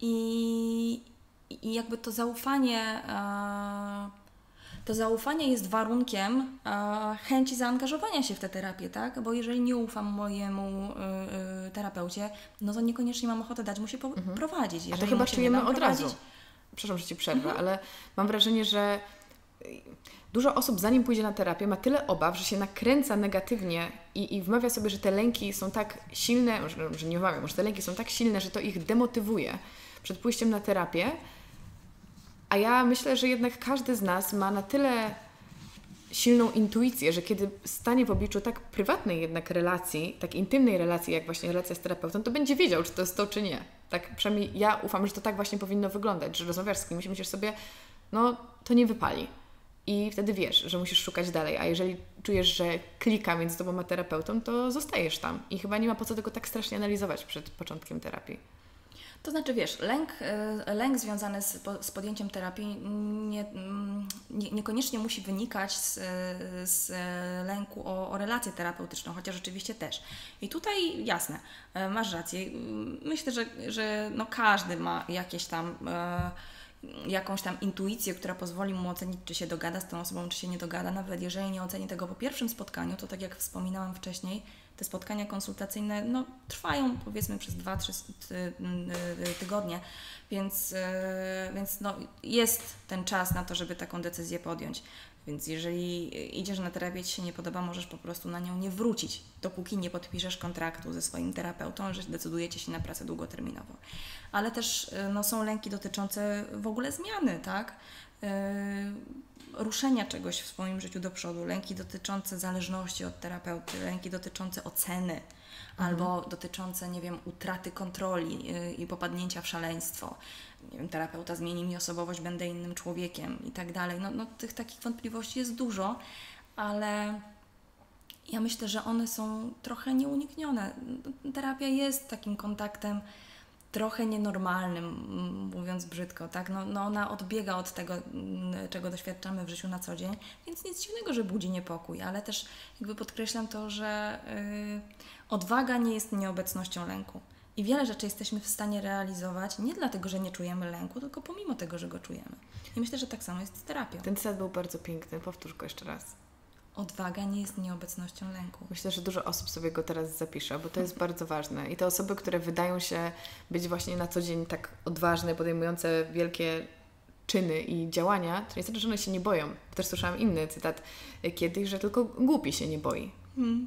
S2: i, i jakby to zaufanie y, to zaufanie jest warunkiem y, chęci zaangażowania się w tę terapię, tak? Bo jeżeli nie ufam mojemu y, y, terapeucie, no to niekoniecznie mam ochotę dać mu się po- mhm. prowadzić. Jeżeli
S1: A to chyba czujemy od
S2: prowadzić,
S1: razu. Przepraszam, że Ci przerwę, mhm. ale mam wrażenie, że dużo osób, zanim pójdzie na terapię, ma tyle obaw, że się nakręca negatywnie i, i wmawia sobie, że te lęki są tak silne, że, że nie wmawia, że te lęki są tak silne, że to ich demotywuje przed pójściem na terapię. A ja myślę, że jednak każdy z nas ma na tyle silną intuicję, że kiedy stanie w obliczu tak prywatnej jednak relacji, tak intymnej relacji, jak właśnie relacja z terapeutą, to będzie wiedział, czy to jest to, czy nie. Tak przynajmniej ja ufam, że to tak właśnie powinno wyglądać, że rozmawiasz z kimś i myślisz sobie, no to nie wypali. I wtedy wiesz, że musisz szukać dalej, a jeżeli czujesz, że klika między tobą a terapeutą, to zostajesz tam i chyba nie ma po co tego tak strasznie analizować przed początkiem terapii.
S2: To znaczy, wiesz, lęk, lęk związany z, z podjęciem terapii nie, nie, niekoniecznie musi wynikać z, z lęku o, o relację terapeutyczną, chociaż rzeczywiście też. I tutaj jasne, masz rację. Myślę, że, że no każdy ma jakieś tam, jakąś tam intuicję, która pozwoli mu ocenić, czy się dogada z tą osobą, czy się nie dogada. Nawet jeżeli nie oceni tego po pierwszym spotkaniu, to tak jak wspominałam wcześniej, te spotkania konsultacyjne no, trwają powiedzmy przez dwa trzy tygodnie, więc, więc no, jest ten czas na to, żeby taką decyzję podjąć. Więc jeżeli idziesz na terapię, Ci się nie podoba, możesz po prostu na nią nie wrócić, dopóki nie podpiszesz kontraktu ze swoim terapeutą, że decydujecie się na pracę długoterminową. Ale też no, są lęki dotyczące w ogóle zmiany, tak? Yy, ruszenia czegoś w swoim życiu do przodu, lęki dotyczące zależności od terapeuty, lęki dotyczące oceny, mhm. albo dotyczące, nie wiem, utraty kontroli yy, i popadnięcia w szaleństwo. Nie wiem, terapeuta zmieni mi osobowość, będę innym człowiekiem i tak dalej. No, no tych takich wątpliwości jest dużo, ale ja myślę, że one są trochę nieuniknione. Terapia jest takim kontaktem trochę nienormalnym, mówiąc brzydko, tak? No, no ona odbiega od tego, czego doświadczamy w życiu na co dzień, więc nic dziwnego, że budzi niepokój, ale też jakby podkreślam to, że yy, odwaga nie jest nieobecnością lęku. I wiele rzeczy jesteśmy w stanie realizować nie dlatego, że nie czujemy lęku, tylko pomimo tego, że go czujemy. I myślę, że tak samo jest z terapią.
S1: Ten cytat był bardzo piękny, powtórz go jeszcze raz.
S2: Odwaga nie jest nieobecnością lęku.
S1: Myślę, że dużo osób sobie go teraz zapisze, bo to jest bardzo ważne. I te osoby, które wydają się być właśnie na co dzień tak odważne, podejmujące wielkie czyny i działania, to nie znaczy, że one się nie boją. Też słyszałam inny cytat kiedyś, że tylko głupi się nie boi. Hmm.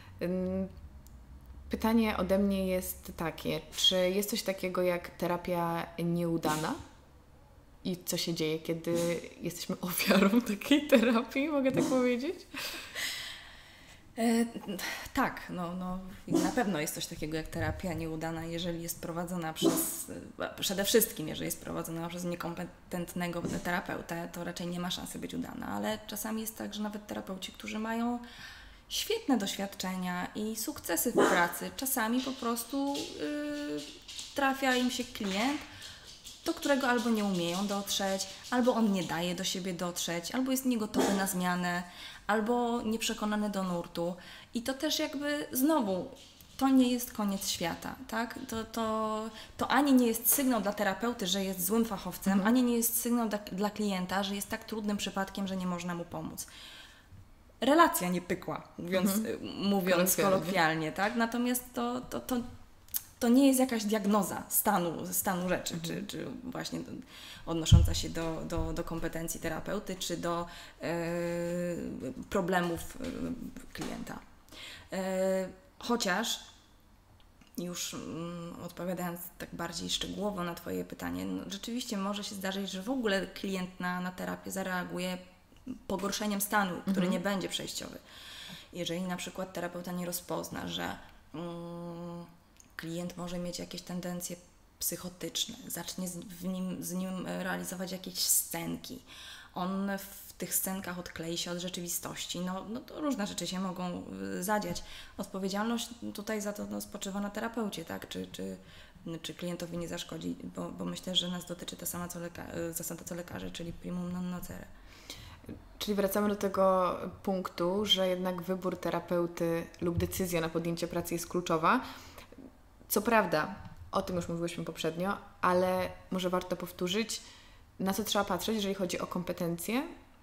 S1: Pytanie ode mnie jest takie, czy jest coś takiego jak terapia nieudana? I co się dzieje, kiedy jesteśmy ofiarą takiej terapii, mogę tak powiedzieć?
S2: E, tak, no, no, na pewno jest coś takiego jak terapia nieudana, jeżeli jest prowadzona przez, przede wszystkim jeżeli jest prowadzona przez niekompetentnego terapeutę, to raczej nie ma szansy być udana, ale czasami jest tak, że nawet terapeuci, którzy mają świetne doświadczenia i sukcesy w pracy, czasami po prostu yy, trafia im się klient, do którego albo nie umieją dotrzeć, albo on nie daje do siebie dotrzeć, albo jest niegotowy na zmianę, albo nieprzekonany do nurtu. I to też jakby znowu, to nie jest koniec świata, tak? To, to, to ani nie jest sygnał dla terapeuty, że jest złym fachowcem, mhm. ani nie jest sygnał dla, dla klienta, że jest tak trudnym przypadkiem, że nie można mu pomóc. Relacja nie pykła, mówiąc, mhm. mówiąc kolokwialnie, tak? Natomiast to, to, to To nie jest jakaś diagnoza stanu, stanu rzeczy, mhm. czy, czy właśnie odnosząca się do, do, do kompetencji terapeuty, czy do e, problemów e, klienta. E, chociaż, już mm, odpowiadając tak bardziej szczegółowo na Twoje pytanie, no, rzeczywiście może się zdarzyć, że w ogóle klient na, na terapię zareaguje pogorszeniem stanu, który mhm. nie będzie przejściowy. Jeżeli na przykład terapeuta nie rozpozna, że mm, klient może mieć jakieś tendencje psychotyczne, zacznie z, w nim, z nim realizować jakieś scenki. On w tych scenkach odklei się od rzeczywistości. No, no to różne rzeczy się mogą zadziać. Odpowiedzialność tutaj za to no, spoczywa na terapeucie, tak? Czy, czy, czy klientowi nie zaszkodzi, bo, bo myślę, że nas dotyczy ta sama co leka- zasada co lekarzy, czyli primum non nocere.
S1: Czyli wracamy do tego punktu, że jednak wybór terapeuty lub decyzja na podjęcie pracy jest kluczowa. Co prawda, o tym już mówiłyśmy poprzednio, ale może warto powtórzyć, na co trzeba patrzeć, jeżeli chodzi o kompetencje?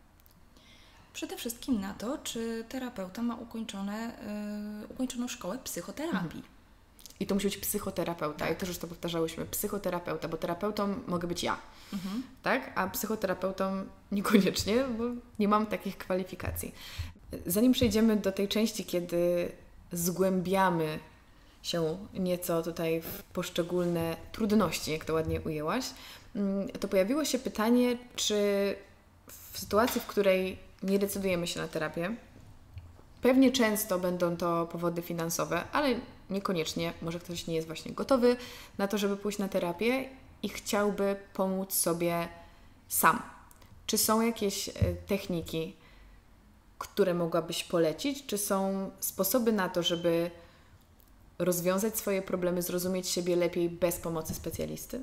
S2: Przede wszystkim na to, czy terapeuta ma ukończone, yy, ukończoną szkołę psychoterapii. Mhm.
S1: I to musi być psychoterapeuta. Tak. I też już to powtarzałyśmy. Psychoterapeuta, bo terapeutą mogę być ja. Mhm. Tak? A psychoterapeutą niekoniecznie, bo nie mam takich kwalifikacji. Zanim przejdziemy do tej części, kiedy zgłębiamy się nieco tutaj w poszczególne trudności, jak to ładnie ujęłaś, to pojawiło się pytanie, czy w sytuacji, w której nie decydujemy się na terapię, pewnie często będą to powody finansowe, ale niekoniecznie, może ktoś nie jest właśnie gotowy na to, żeby pójść na terapię i chciałby pomóc sobie sam. Czy są jakieś techniki, które mogłabyś polecić? Czy są sposoby na to, żeby rozwiązać swoje problemy, zrozumieć siebie lepiej bez pomocy specjalisty?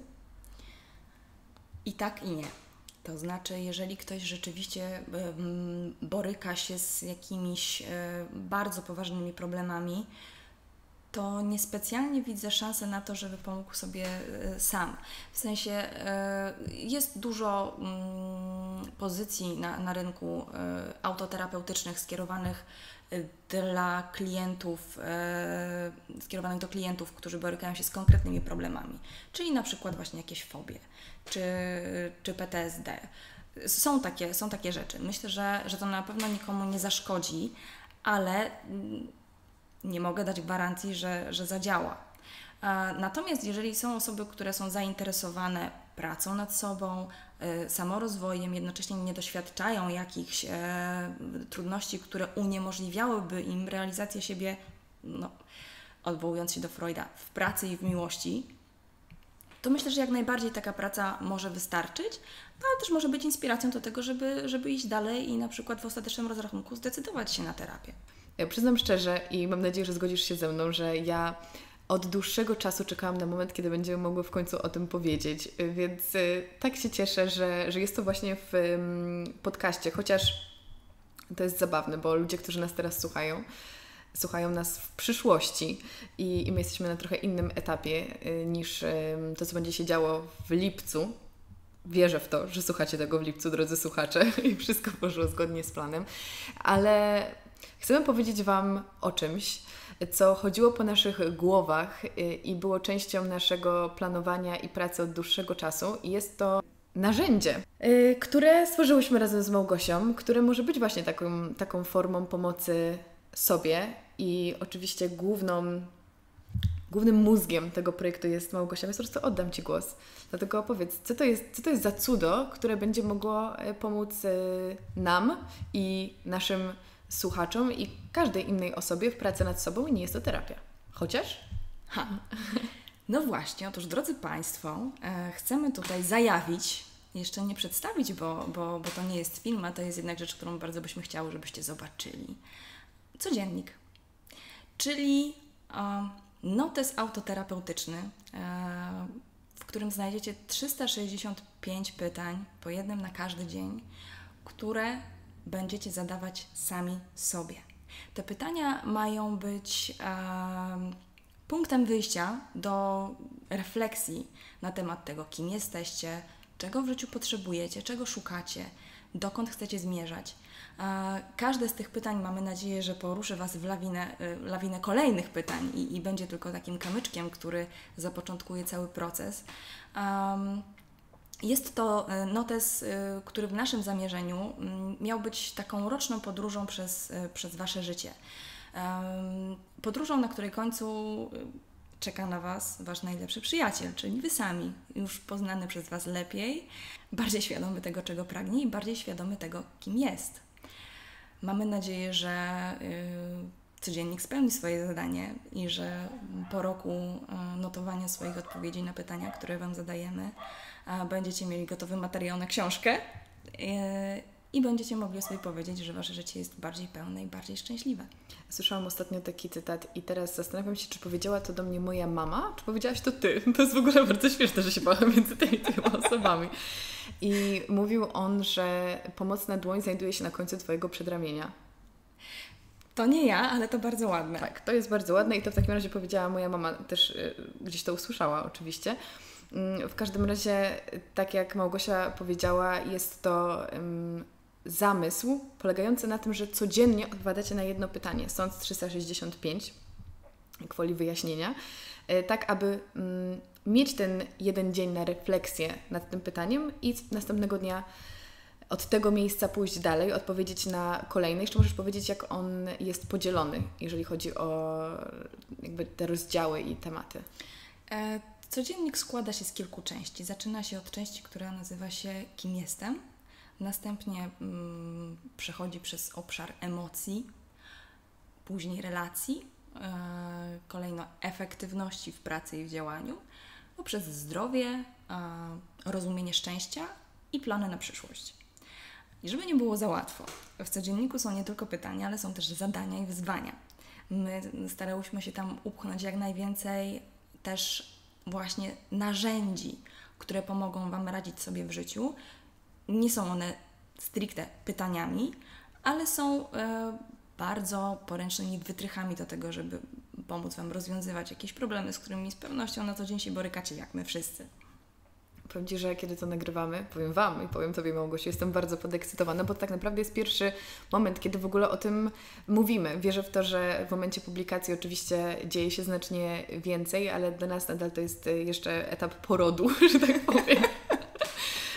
S2: I tak, i nie. To znaczy, jeżeli ktoś rzeczywiście y, boryka się z jakimiś y, bardzo poważnymi problemami, to niespecjalnie widzę szansę na to, żeby pomógł sobie y, sam. W sensie y, jest dużo y, pozycji na, na rynku y, autoterapeutycznych skierowanych dla klientów, e, skierowanych do klientów, którzy borykają się z konkretnymi problemami, czyli na przykład właśnie jakieś fobie, czy, czy P T S D, Są takie, są takie rzeczy. Myślę, że, że to na pewno nikomu nie zaszkodzi, ale nie mogę dać gwarancji, że, że zadziała. Natomiast jeżeli są osoby, które są zainteresowane pracą nad sobą, samorozwojem, jednocześnie nie doświadczają jakichś e, trudności, które uniemożliwiałyby im realizację siebie, no, odwołując się do Freuda, w pracy i w miłości, to myślę, że jak najbardziej taka praca może wystarczyć, ale też może być inspiracją do tego, żeby, żeby iść dalej i na przykład w ostatecznym rozrachunku zdecydować się na terapię.
S1: Ja przyznam szczerze i mam nadzieję, że zgodzisz się ze mną, że ja od dłuższego czasu czekałam na moment, kiedy będziemy mogły w końcu o tym powiedzieć, więc y, tak się cieszę, że, że jest to właśnie w y, podcaście, chociaż to jest zabawne, bo ludzie, którzy nas teraz słuchają, słuchają nas w przyszłości i, i my jesteśmy na trochę innym etapie y, niż y, to, co będzie się działo w lipcu. Wierzę w to, że słuchacie tego w lipcu, drodzy słuchacze, i wszystko poszło zgodnie z planem, ale chcemy powiedzieć Wam o czymś, co chodziło po naszych głowach i było częścią naszego planowania i pracy od dłuższego czasu. I jest to narzędzie, które stworzyłyśmy razem z Małgosią, które może być właśnie taką, taką formą pomocy sobie i oczywiście główną, głównym mózgiem tego projektu jest Małgosia, więc po prostu oddam Ci głos. Dlatego opowiedz, co to jest, co to jest za cudo, które będzie mogło pomóc nam i naszym słuchaczom i każdej innej osobie w pracy nad sobą i nie jest to terapia. Chociaż?
S2: Ha. No właśnie, otóż drodzy Państwo, e, chcemy tutaj zajawić, jeszcze nie przedstawić, bo, bo, bo to nie jest film, a to jest jednak rzecz, którą bardzo byśmy chciały, żebyście zobaczyli. Codziennik, czyli e, notes autoterapeutyczny, e, w którym znajdziecie trzysta sześćdziesiąt pięć pytań, po jednym na każdy dzień, które będziecie zadawać sami sobie. Te pytania mają być e, punktem wyjścia do refleksji na temat tego, kim jesteście, czego w życiu potrzebujecie, czego szukacie, dokąd chcecie zmierzać. E, każde z tych pytań, mamy nadzieję, że poruszy Was w lawinę, e, lawinę kolejnych pytań i, i będzie tylko takim kamyczkiem, który zapoczątkuje cały proces. Um, Jest to notes, który w naszym zamierzeniu miał być taką roczną podróżą przez, przez Wasze życie. Podróżą, na której końcu czeka na Was Wasz najlepszy przyjaciel, czyli Wy sami, już poznany przez Was lepiej, bardziej świadomy tego, czego pragnie i bardziej świadomy tego, kim jest. Mamy nadzieję, że codziennik spełni swoje zadanie i że po roku notowania swoich odpowiedzi na pytania, które Wam zadajemy, będziecie mieli gotowy materiał na książkę i będziecie mogli sobie powiedzieć, że Wasze życie jest bardziej pełne i bardziej szczęśliwe.
S1: Słyszałam ostatnio taki cytat i teraz zastanawiam się, czy powiedziała to do mnie moja mama, czy powiedziałaś to Ty. To jest w ogóle bardzo śmieszne, że się bałam między tymi dwiema osobami. I mówił on, że pomocna dłoń znajduje się na końcu Twojego przedramienia.
S2: To nie ja, ale to bardzo ładne.
S1: Tak, to jest bardzo ładne i to w takim razie powiedziała moja mama, też y, gdzieś to usłyszała oczywiście. Y, w każdym razie, tak jak Małgosia powiedziała, jest to y, zamysł polegający na tym, że codziennie odpowiadacie na jedno pytanie, stąd trzysta sześćdziesiąt pięć, gwoli wyjaśnienia, y, tak aby y, mieć ten jeden dzień na refleksję nad tym pytaniem i następnego dnia od tego miejsca pójść dalej, odpowiedzieć na kolejne. Jeszcze możesz powiedzieć, jak on jest podzielony, jeżeli chodzi o jakby te rozdziały i tematy.
S2: E, codziennik składa się z kilku części. Zaczyna się od części, która nazywa się Kim jestem. Następnie mm, przechodzi przez obszar emocji, później relacji, e, kolejno efektywności w pracy i w działaniu, poprzez zdrowie, e, rozumienie szczęścia i plany na przyszłość. I żeby nie było za łatwo, w codzienniku są nie tylko pytania, ale są też zadania i wyzwania. My starałyśmy się tam upchnąć jak najwięcej też właśnie narzędzi, które pomogą Wam radzić sobie w życiu. Nie są one stricte pytaniami, ale są e, bardzo poręcznymi wytrychami do tego, żeby pomóc Wam rozwiązywać jakieś problemy, z którymi z pewnością na co dzień się borykacie, jak my wszyscy.
S1: Powiem Ci, że kiedy to nagrywamy, powiem Wam i powiem Tobie, Małgosiu, jestem bardzo podekscytowana, bo to tak naprawdę jest pierwszy moment, kiedy w ogóle o tym mówimy. Wierzę w to, że w momencie publikacji oczywiście dzieje się znacznie więcej, ale dla nas nadal to jest jeszcze etap porodu, że tak powiem.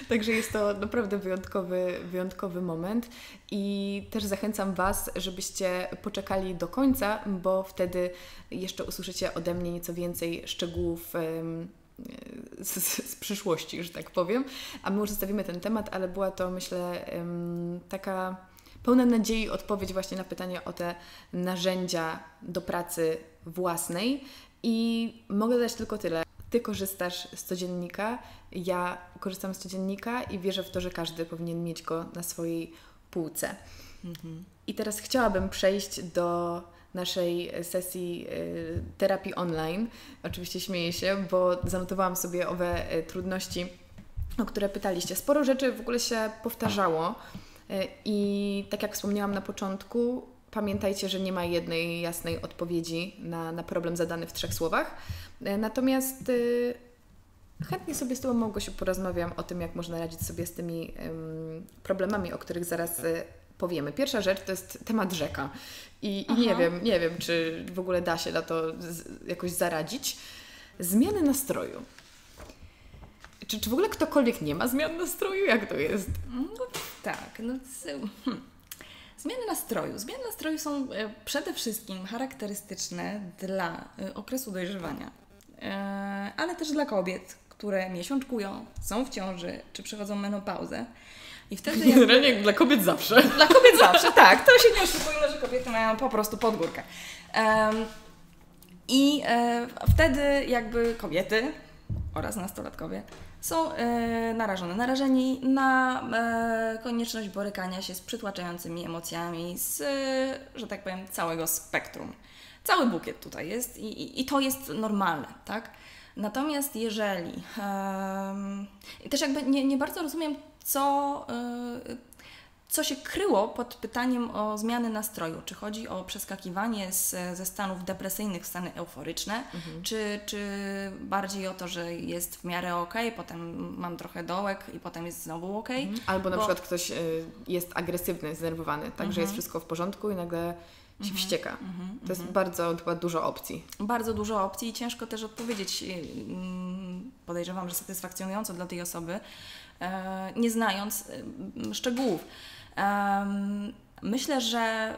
S1: Także jest to naprawdę wyjątkowy, wyjątkowy moment i też zachęcam Was, żebyście poczekali do końca, bo wtedy jeszcze usłyszycie ode mnie nieco więcej szczegółów um, z, z przyszłości, że tak powiem. A my już zostawimy ten temat, ale była to, myślę, um, taka pełna nadziei odpowiedź właśnie na pytanie o te narzędzia do pracy własnej. I mogę dodać tylko tyle. Ty korzystasz z codziennika, ja korzystam z codziennika i wierzę w to, że każdy powinien mieć go na swojej półce. Mhm. I teraz chciałabym przejść do naszej sesji y, terapii online. Oczywiście śmieję się, bo zanotowałam sobie owe y, trudności, o które pytaliście. Sporo rzeczy w ogóle się powtarzało y, i tak jak wspomniałam na początku, pamiętajcie, że nie ma jednej jasnej odpowiedzi na, na problem zadany w trzech słowach. Natomiast y, chętnie sobie z Tobą, Małgosiu, porozmawiam o tym, jak można radzić sobie z tymi ym, problemami, o których zaraz y, powiemy. Pierwsza rzecz to jest temat rzeka. I, i nie wiem, nie wiem, czy w ogóle da się na to z, jakoś zaradzić. Zmiany nastroju. Czy, czy w ogóle ktokolwiek nie ma zmian nastroju? Jak to jest?
S2: No tak, no hmm. Zmiany nastroju. Zmiany nastroju są przede wszystkim charakterystyczne dla okresu dojrzewania, ale też dla kobiet, które miesiączkują, są w ciąży, czy przechodzą menopauzę. I wtedy
S1: generalnie jakby... dla kobiet zawsze.
S2: Dla kobiet zawsze, tak. To się nie oszukujmy, że kobiety mają po prostu pod górkę. I wtedy jakby kobiety oraz nastolatkowie są e, narażone, narażeni na e, konieczność borykania się z przytłaczającymi emocjami, z, e, że tak powiem, całego spektrum. Cały bukiet tutaj jest i, i, i to jest normalne, tak? Natomiast jeżeli... E, i też jakby nie, nie bardzo rozumiem, co... E, co się kryło pod pytaniem o zmiany nastroju. Czy chodzi o przeskakiwanie z, ze stanów depresyjnych w stany euforyczne, mhm. czy, czy bardziej o to, że jest w miarę okej, potem mam trochę dołek i potem jest znowu okej.
S1: Mhm. Albo na Bo... przykład ktoś y, jest agresywny, zdenerwowany, tak, mhm. że jest wszystko w porządku i nagle się mhm. wścieka. Mhm. To jest mhm. bardzo chyba dużo opcji. Bardzo dużo opcji i ciężko też odpowiedzieć, podejrzewam, że satysfakcjonująco dla tej osoby, nie znając szczegółów. Um, myślę, że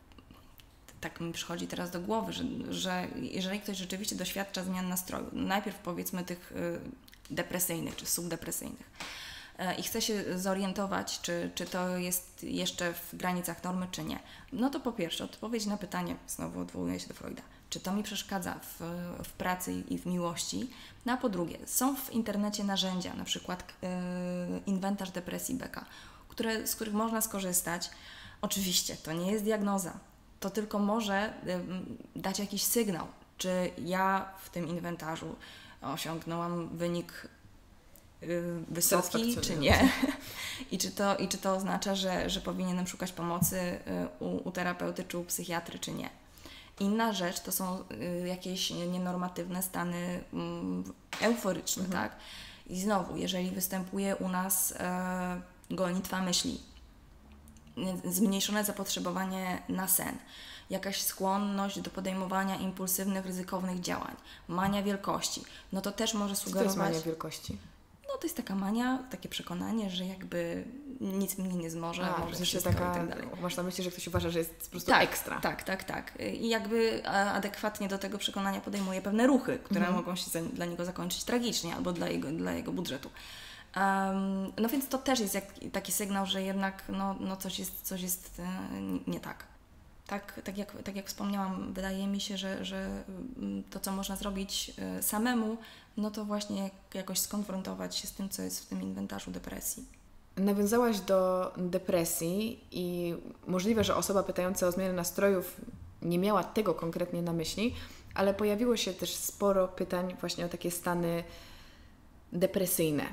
S1: tak mi przychodzi teraz do głowy, że, że jeżeli ktoś rzeczywiście doświadcza zmian nastroju, najpierw powiedzmy tych y, depresyjnych czy subdepresyjnych y, i chce się zorientować, czy, czy to jest jeszcze w granicach normy, czy nie, no to po pierwsze odpowiedź na pytanie, znowu odwołuję się do Freuda, czy to mi przeszkadza w, w pracy i w miłości, no a po drugie, są w internecie narzędzia, na przykład y, inwentarz depresji Becka, Które, z których można skorzystać. Oczywiście to nie jest diagnoza, to tylko może y, dać jakiś sygnał, czy ja w tym inwentarzu osiągnęłam wynik y, wysoki, czy nie. I czy to, i czy to oznacza, że, że powinienem szukać pomocy y, u, u terapeuty czy u psychiatry, czy nie. Inna rzecz to są y, jakieś nienormatywne stany y, euforyczne, mhm. tak? I znowu, jeżeli występuje u nas y, gonitwa myśli, zmniejszone zapotrzebowanie na sen, jakaś skłonność do podejmowania impulsywnych, ryzykownych działań, mania wielkości, no to też może sugerować... Co to jest mania wielkości?
S2: No to jest taka mania, takie przekonanie, że jakby nic mnie nie zmoże,
S1: A,
S2: może
S1: że
S2: wszystko
S1: taka,
S2: i tak dalej.
S1: Masz na myśli, że ktoś uważa, że jest po prostu
S2: tak,
S1: ekstra.
S2: Tak, tak, tak. I jakby adekwatnie do tego przekonania podejmuje pewne ruchy, które mhm. mogą się za, dla niego zakończyć tragicznie albo dla jego, dla jego budżetu. Um, no więc to też jest jak, taki sygnał, że jednak no, no coś jest, coś jest e, nie tak. Tak, tak, jak, tak jak wspomniałam, wydaje mi się, że, że to, co można zrobić e, samemu, no to właśnie jakoś skonfrontować się z tym, co jest w tym inwentarzu depresji.
S1: Nawiązałaś do depresji i możliwe, że osoba pytająca o zmianę nastrojów nie miała tego konkretnie na myśli, ale pojawiło się też sporo pytań właśnie o takie stany depresyjne.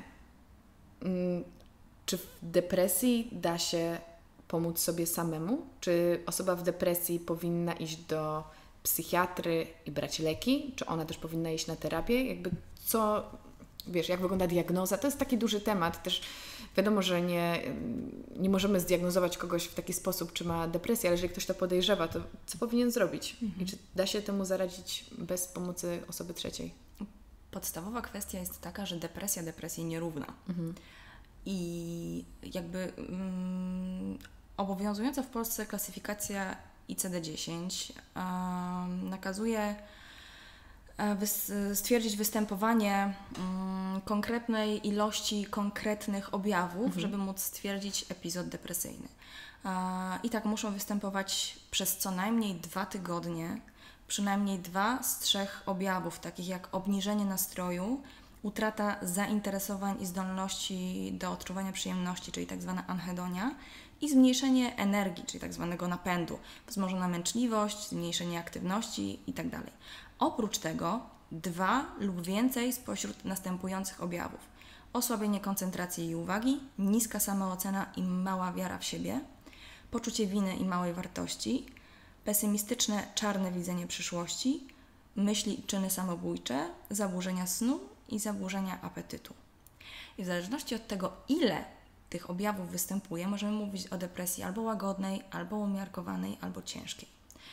S1: Czy w depresji da się pomóc sobie samemu? Czy osoba w depresji powinna iść do psychiatry i brać leki? Czy ona też powinna iść na terapię? Jakby co, wiesz, jak wygląda diagnoza? To jest taki duży temat. Też wiadomo, że nie, nie możemy zdiagnozować kogoś w taki sposób, czy ma depresję, ale jeżeli ktoś to podejrzewa, to co powinien zrobić? Mhm. I czy da się temu zaradzić bez pomocy osoby trzeciej?
S2: Podstawowa kwestia jest taka, że depresja depresji nie równa. Mhm. I jakby um, obowiązująca w Polsce klasyfikacja I C D dziesięć um, nakazuje stwierdzić występowanie um, konkretnej ilości konkretnych objawów, mhm. żeby móc stwierdzić epizod depresyjny. Uh, I tak muszą występować przez co najmniej dwa tygodnie, przynajmniej dwa z trzech objawów, takich jak obniżenie nastroju, utrata zainteresowań i zdolności do odczuwania przyjemności, czyli tak zwana anhedonia, i zmniejszenie energii, czyli tak zwanego napędu, wzmożona męczliwość, zmniejszenie aktywności itd. Oprócz tego dwa lub więcej spośród następujących objawów: osłabienie koncentracji i uwagi, niska samoocena i mała wiara w siebie, poczucie winy i małej wartości, pesymistyczne, czarne widzenie przyszłości, myśli i czyny samobójcze, zaburzenia snu i zaburzenia apetytu. I w zależności od tego, ile tych objawów występuje, możemy mówić o depresji albo łagodnej, albo umiarkowanej, albo ciężkiej.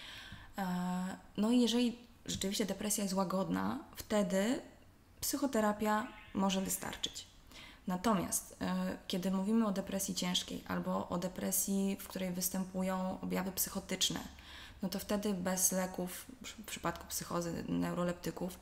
S2: No i jeżeli rzeczywiście depresja jest łagodna, wtedy psychoterapia może wystarczyć. Natomiast kiedy mówimy o depresji ciężkiej albo o depresji, w której występują objawy psychotyczne, no to wtedy bez leków, w przypadku psychozy, neuroleptyków,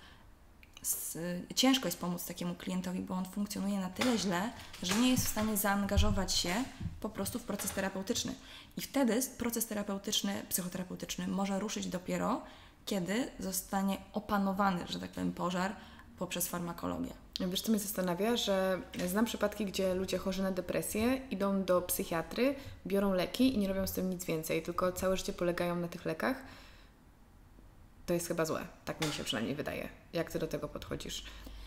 S2: ciężko jest pomóc takiemu klientowi, bo on funkcjonuje na tyle źle, że nie jest w stanie zaangażować się po prostu w proces terapeutyczny. I wtedy proces terapeutyczny, psychoterapeutyczny może ruszyć dopiero, kiedy zostanie opanowany, że tak powiem, pożar poprzez farmakologię.
S1: Wiesz, co mnie zastanawia, że znam przypadki, gdzie ludzie chorzy na depresję idą do psychiatry, biorą leki i nie robią z tym nic więcej, tylko całe życie polegają na tych lekach. To jest chyba złe, tak mi się przynajmniej wydaje. Jak Ty do tego podchodzisz?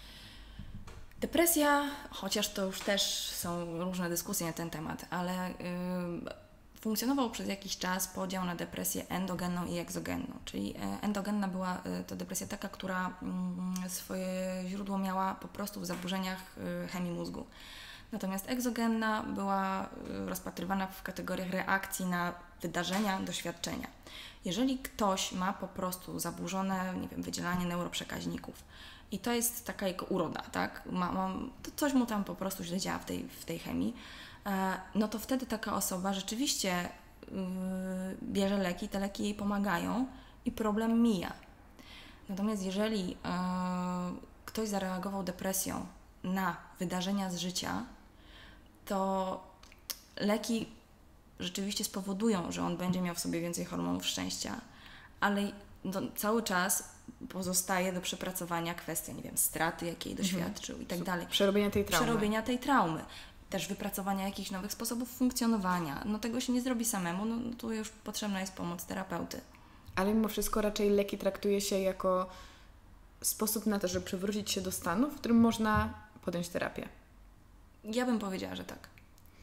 S2: Depresja, chociaż to już też są różne dyskusje na ten temat, ale yy, funkcjonował przez jakiś czas podział na depresję endogenną i egzogenną. Czyli endogenna była yy, to depresja taka, która yy, swoje źródło miała po prostu w zaburzeniach yy, chemii mózgu. Natomiast egzogenna była yy, rozpatrywana w kategoriach reakcji na wydarzenia, doświadczenia. Jeżeli ktoś ma po prostu zaburzone, nie wiem, wydzielanie neuroprzekaźników i to jest taka jego uroda, tak? Ma, ma, to coś mu tam po prostu źle działa w tej, w tej chemii, e, no to wtedy taka osoba rzeczywiście yy, bierze leki, te leki jej pomagają i problem mija. Natomiast jeżeli yy, ktoś zareagował depresją na wydarzenia z życia, to leki rzeczywiście spowodują, że on będzie miał w sobie więcej hormonów szczęścia, ale do, cały czas pozostaje do przepracowania kwestia, nie wiem, straty, jakiej doświadczył mhm. i tak dalej.
S1: Przerobienia tej traumy.
S2: Przerobienia tej traumy. Też wypracowania jakichś nowych sposobów funkcjonowania. No tego się nie zrobi samemu, no tu już potrzebna jest pomoc terapeuty.
S1: Ale mimo wszystko raczej leki traktuje się jako sposób na to, żeby przywrócić się do stanu, w którym można podjąć terapię.
S2: Ja bym powiedziała, że tak.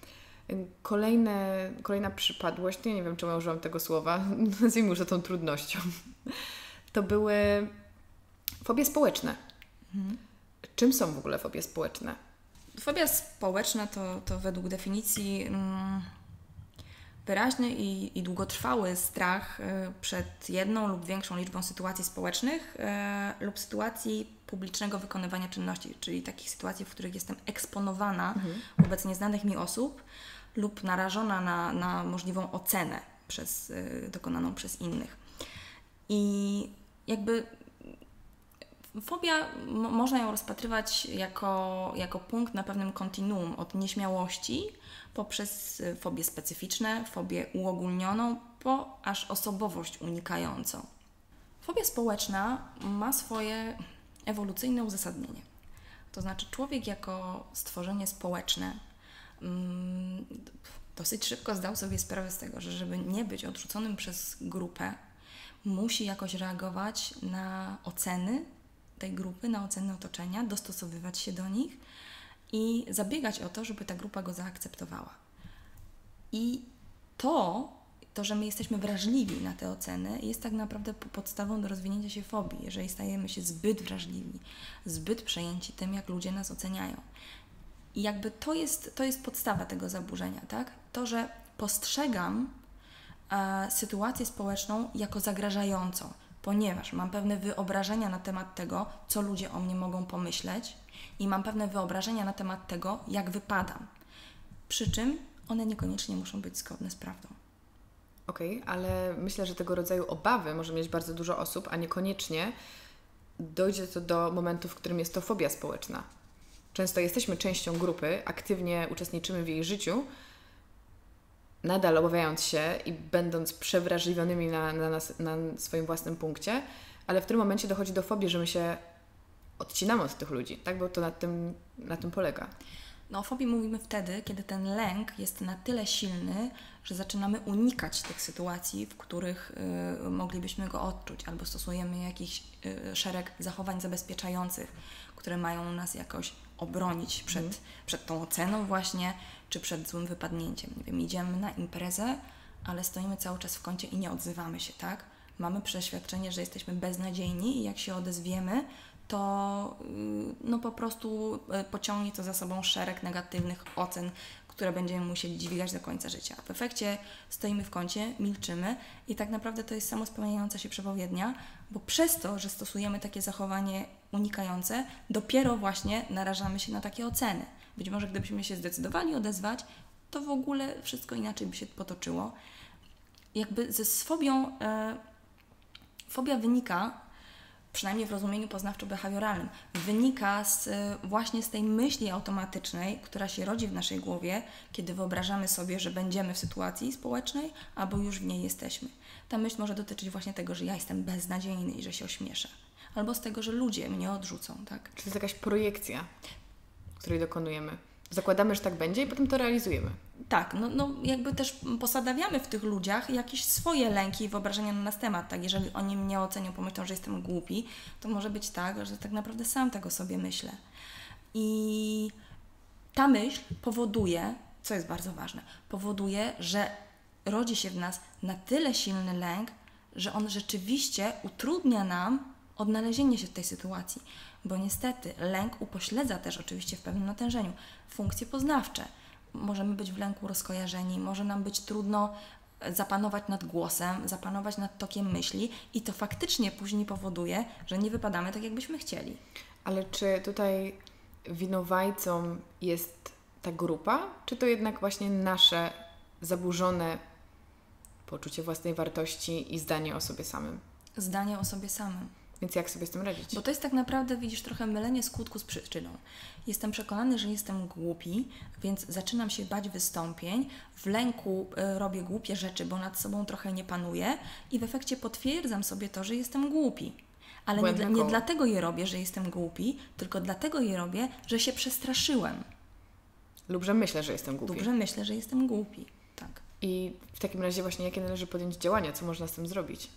S1: Kolejne, kolejna przypadłość, ja nie wiem, czemu ja użyłam tego słowa, nazwijmy już tą trudnością, to były fobie społeczne. Mhm. Czym są w ogóle fobie społeczne?
S2: Fobia społeczna to, to według definicji mm, wyraźny i, i długotrwały strach y, przed jedną lub większą liczbą sytuacji społecznych y, lub sytuacji publicznego wykonywania czynności, czyli takich sytuacji, w których jestem eksponowana mhm. wobec nieznanych mi osób lub narażona na, na możliwą ocenę przez, y, dokonaną przez innych. I jakby fobia, m- można ją rozpatrywać jako, jako punkt na pewnym kontinuum od nieśmiałości poprzez fobię specyficzne, fobię uogólnioną, po aż osobowość unikającą. Fobia społeczna ma swoje ewolucyjne uzasadnienie. To znaczy człowiek jako stworzenie społeczne mm, dosyć szybko zdał sobie sprawę z tego, że żeby nie być odrzuconym przez grupę, musi jakoś reagować na oceny tej grupy, na oceny otoczenia, dostosowywać się do nich i zabiegać o to, żeby ta grupa go zaakceptowała. I to, to, że my jesteśmy wrażliwi na te oceny, jest tak naprawdę podstawą do rozwinięcia się fobii, jeżeli stajemy się zbyt wrażliwi, zbyt przejęci tym, jak ludzie nas oceniają. I jakby to jest, to jest podstawa tego zaburzenia, tak? To, że postrzegam e, sytuację społeczną jako zagrażającą, ponieważ mam pewne wyobrażenia na temat tego, co ludzie o mnie mogą pomyśleć i mam pewne wyobrażenia na temat tego, jak wypadam. Przy czym one niekoniecznie muszą być zgodne z prawdą.
S1: Okej, okay, ale myślę, że tego rodzaju obawy może mieć bardzo dużo osób, a niekoniecznie dojdzie to do momentu, w którym jest to fobia społeczna. Często jesteśmy częścią grupy, aktywnie uczestniczymy w jej życiu, nadal obawiając się i będąc przewrażliwionymi na, na, nas, na swoim własnym punkcie, ale w tym momencie dochodzi do fobii, że my się odcinamy od tych ludzi, tak? Bo to na tym, na tym polega.
S2: No o fobii mówimy wtedy, kiedy ten lęk jest na tyle silny, że zaczynamy unikać tych sytuacji, w których y, moglibyśmy go odczuć, albo stosujemy jakiś y, szereg zachowań zabezpieczających, które mają nas jakoś obronić przed, mm. przed tą oceną właśnie, czy przed złym wypadnięciem. Nie wiem, idziemy na imprezę, ale stoimy cały czas w kącie i nie odzywamy się, tak? Mamy przeświadczenie, że jesteśmy beznadziejni i jak się odezwiemy, to no po prostu pociągnie to za sobą szereg negatywnych ocen, które będziemy musieli dźwigać do końca życia. W efekcie stoimy w kącie, milczymy i tak naprawdę to jest samospełniająca się przepowiednia, bo przez to, że stosujemy takie zachowanie unikające, dopiero właśnie narażamy się na takie oceny. Być może gdybyśmy się zdecydowali odezwać, to w ogóle wszystko inaczej by się potoczyło. Jakby ze z fobią, e, fobia wynika, przynajmniej w rozumieniu poznawczo-behawioralnym, wynika z, właśnie z tej myśli automatycznej, która się rodzi w naszej głowie, kiedy wyobrażamy sobie, że będziemy w sytuacji społecznej, albo już w niej jesteśmy. Ta myśl może dotyczyć właśnie tego, że ja jestem beznadziejny i że się ośmieszę. Albo z tego, że ludzie mnie odrzucą, tak?
S1: Czy to jest jakaś projekcja, której dokonujemy? Zakładamy, że tak będzie i potem to realizujemy.
S2: Tak, no, no jakby też posadawiamy w tych ludziach jakieś swoje lęki i wyobrażenia na nas temat, tak? Jeżeli oni mnie ocenią, pomyślą, że jestem głupi, to może być tak, że tak naprawdę sam tego sobie myślę. I ta myśl powoduje, co jest bardzo ważne, powoduje, że rodzi się w nas na tyle silny lęk, że on rzeczywiście utrudnia nam odnalezienie się w tej sytuacji. Bo niestety lęk upośledza też oczywiście w pewnym natężeniu funkcje poznawcze. Możemy być w lęku rozkojarzeni, może nam być trudno zapanować nad głosem, zapanować nad tokiem myśli i to faktycznie później powoduje, że nie wypadamy tak, jakbyśmy chcieli.
S1: Ale czy tutaj winowajcą jest ta grupa, czy to jednak właśnie nasze zaburzone poczucie własnej wartości i zdanie o sobie samym?
S2: Zdanie o sobie samym.
S1: Więc jak sobie z tym radzić?
S2: Bo to jest tak naprawdę, widzisz, trochę mylenie skutku z przyczyną. Jestem przekonany, że jestem głupi, więc zaczynam się bać wystąpień, w lęku y, robię głupie rzeczy, bo nad sobą trochę nie panuję i w efekcie potwierdzam sobie to, że jestem głupi. Ale nie, nie dlatego je robię, że jestem głupi, tylko dlatego je robię, że się przestraszyłem.
S1: Lub że myślę, że jestem głupi.
S2: Lub że myślę, że jestem głupi, tak.
S1: I w takim razie właśnie jakie należy podjąć działania? Co można z tym zrobić?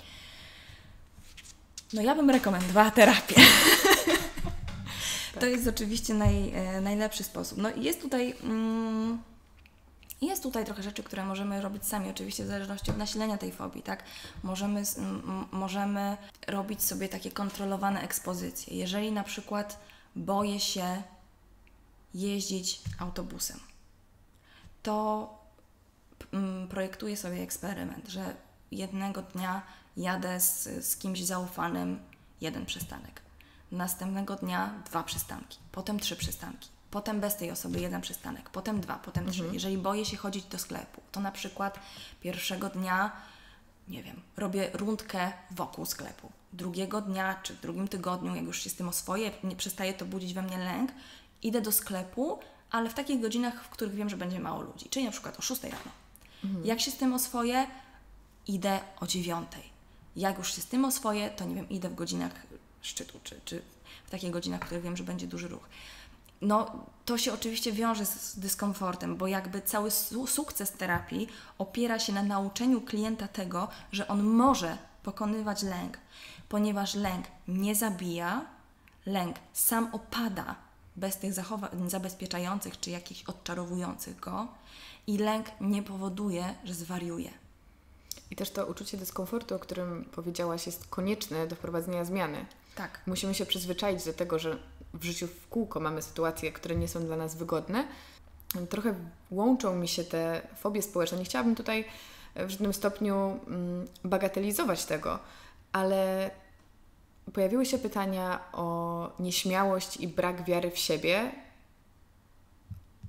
S2: No ja bym rekomendowała terapię. Tak. To jest oczywiście naj, e, najlepszy sposób. No i jest tutaj, mm, jest tutaj trochę rzeczy, które możemy robić sami, oczywiście w zależności od nasilenia tej fobii, tak? Możemy, m, możemy robić sobie takie kontrolowane ekspozycje. Jeżeli na przykład boję się jeździć autobusem, to m, projektuję sobie eksperyment, że jednego dnia jadę z, z kimś zaufanym jeden przystanek. Następnego dnia dwa przystanki, potem trzy przystanki, potem bez tej osoby jeden przystanek, potem dwa, potem trzy. Mhm. Jeżeli boję się chodzić do sklepu, to na przykład pierwszego dnia, nie wiem, robię rundkę wokół sklepu. Drugiego dnia, czy w drugim tygodniu, jak już się z tym oswoję, nie przestaje to budzić we mnie lęk, idę do sklepu, ale w takich godzinach, w których wiem, że będzie mało ludzi, czyli na przykład o szóstej rano. Mhm. Jak się z tym oswoję, idę o dziewiątej. Jak już się z tym oswoję, to nie wiem, idę w godzinach szczytu, czy, czy w takich godzinach, w których wiem, że będzie duży ruch. No, to się oczywiście wiąże z dyskomfortem, bo jakby cały su- sukces terapii opiera się na nauczeniu klienta tego, że on może pokonywać lęk, ponieważ lęk nie zabija, lęk sam opada bez tych zachowań zabezpieczających, czy jakichś odczarowujących go i lęk nie powoduje, że zwariuje.
S1: I też to uczucie dyskomfortu, o którym powiedziałaś, jest konieczne do wprowadzenia zmiany.
S2: Tak.
S1: Musimy się przyzwyczaić do tego, że w życiu w kółko mamy sytuacje, które nie są dla nas wygodne. Trochę łączą mi się te fobie społeczne. Nie chciałabym tutaj w żadnym stopniu bagatelizować tego, ale pojawiły się pytania o nieśmiałość i brak wiary w siebie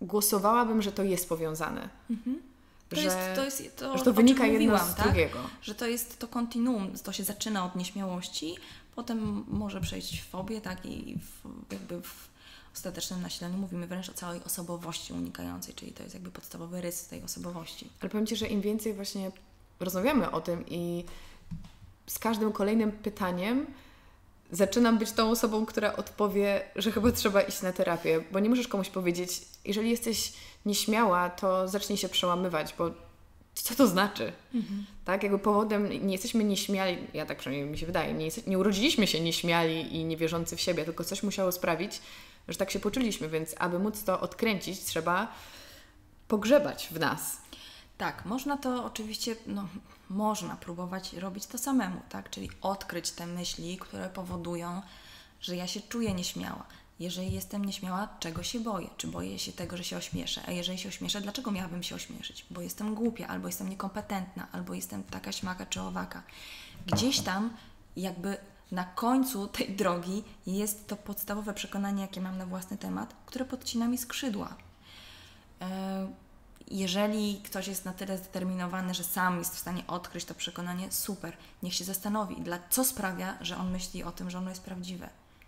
S1: głosowałabym, że to jest powiązane.
S2: Mhm. To
S1: że,
S2: jest to, jest to,
S1: że to wynika jedno
S2: mówiłam,
S1: z
S2: tak?
S1: drugiego.
S2: Że to jest to kontinuum, to się zaczyna od nieśmiałości, potem może przejść w fobię, tak? I w, jakby w ostatecznym nasileniu mówimy wręcz o całej osobowości unikającej, czyli to jest jakby podstawowy rys tej osobowości.
S1: Ale powiem Ci, że im więcej właśnie rozmawiamy o tym i z każdym kolejnym pytaniem zaczynam być tą osobą, która odpowie, że chyba trzeba iść na terapię, bo nie możesz komuś powiedzieć, jeżeli jesteś nieśmiała, to zacznij się przełamywać, bo co to znaczy? Mhm. Tak? Jakby powodem, nie jesteśmy nieśmiali, ja tak przynajmniej mi się wydaje, nie, jest, nie urodziliśmy się nieśmiali i niewierzący w siebie, tylko coś musiało sprawić, że tak się poczuliśmy, więc aby móc to odkręcić, trzeba pogrzebać w nas.
S2: Tak, można to oczywiście, no, można próbować robić to samemu, tak? Czyli odkryć te myśli, które powodują, że ja się czuję nieśmiała. Jeżeli jestem nieśmiała, czego się boję? Czy boję się tego, że się ośmieszę? A jeżeli się ośmieszę, dlaczego miałabym się ośmieszyć? Bo jestem głupia, albo jestem niekompetentna, albo jestem taka śmaka czy owaka. Gdzieś tam jakby na końcu tej drogi jest to podstawowe przekonanie, jakie mam na własny temat, które podcina mi skrzydła. Yy, Jeżeli ktoś jest na tyle zdeterminowany, że sam jest w stanie odkryć to przekonanie, super, niech się zastanowi, dla co sprawia, że on myśli o tym, że ono jest prawdziwe.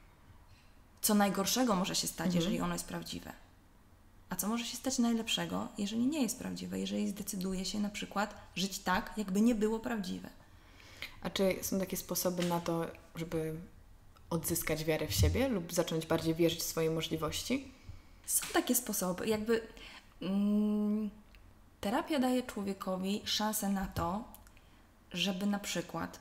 S2: Co najgorszego może się stać, mhm. jeżeli ono jest prawdziwe. A co może się stać najlepszego, jeżeli nie jest prawdziwe, jeżeli zdecyduje się na przykład żyć tak, jakby nie było prawdziwe.
S1: A czy są takie sposoby na to, żeby odzyskać wiarę w siebie lub zacząć bardziej wierzyć w swoje możliwości?
S2: Są takie sposoby, jakby... Mm, terapia daje człowiekowi szansę na to, żeby na przykład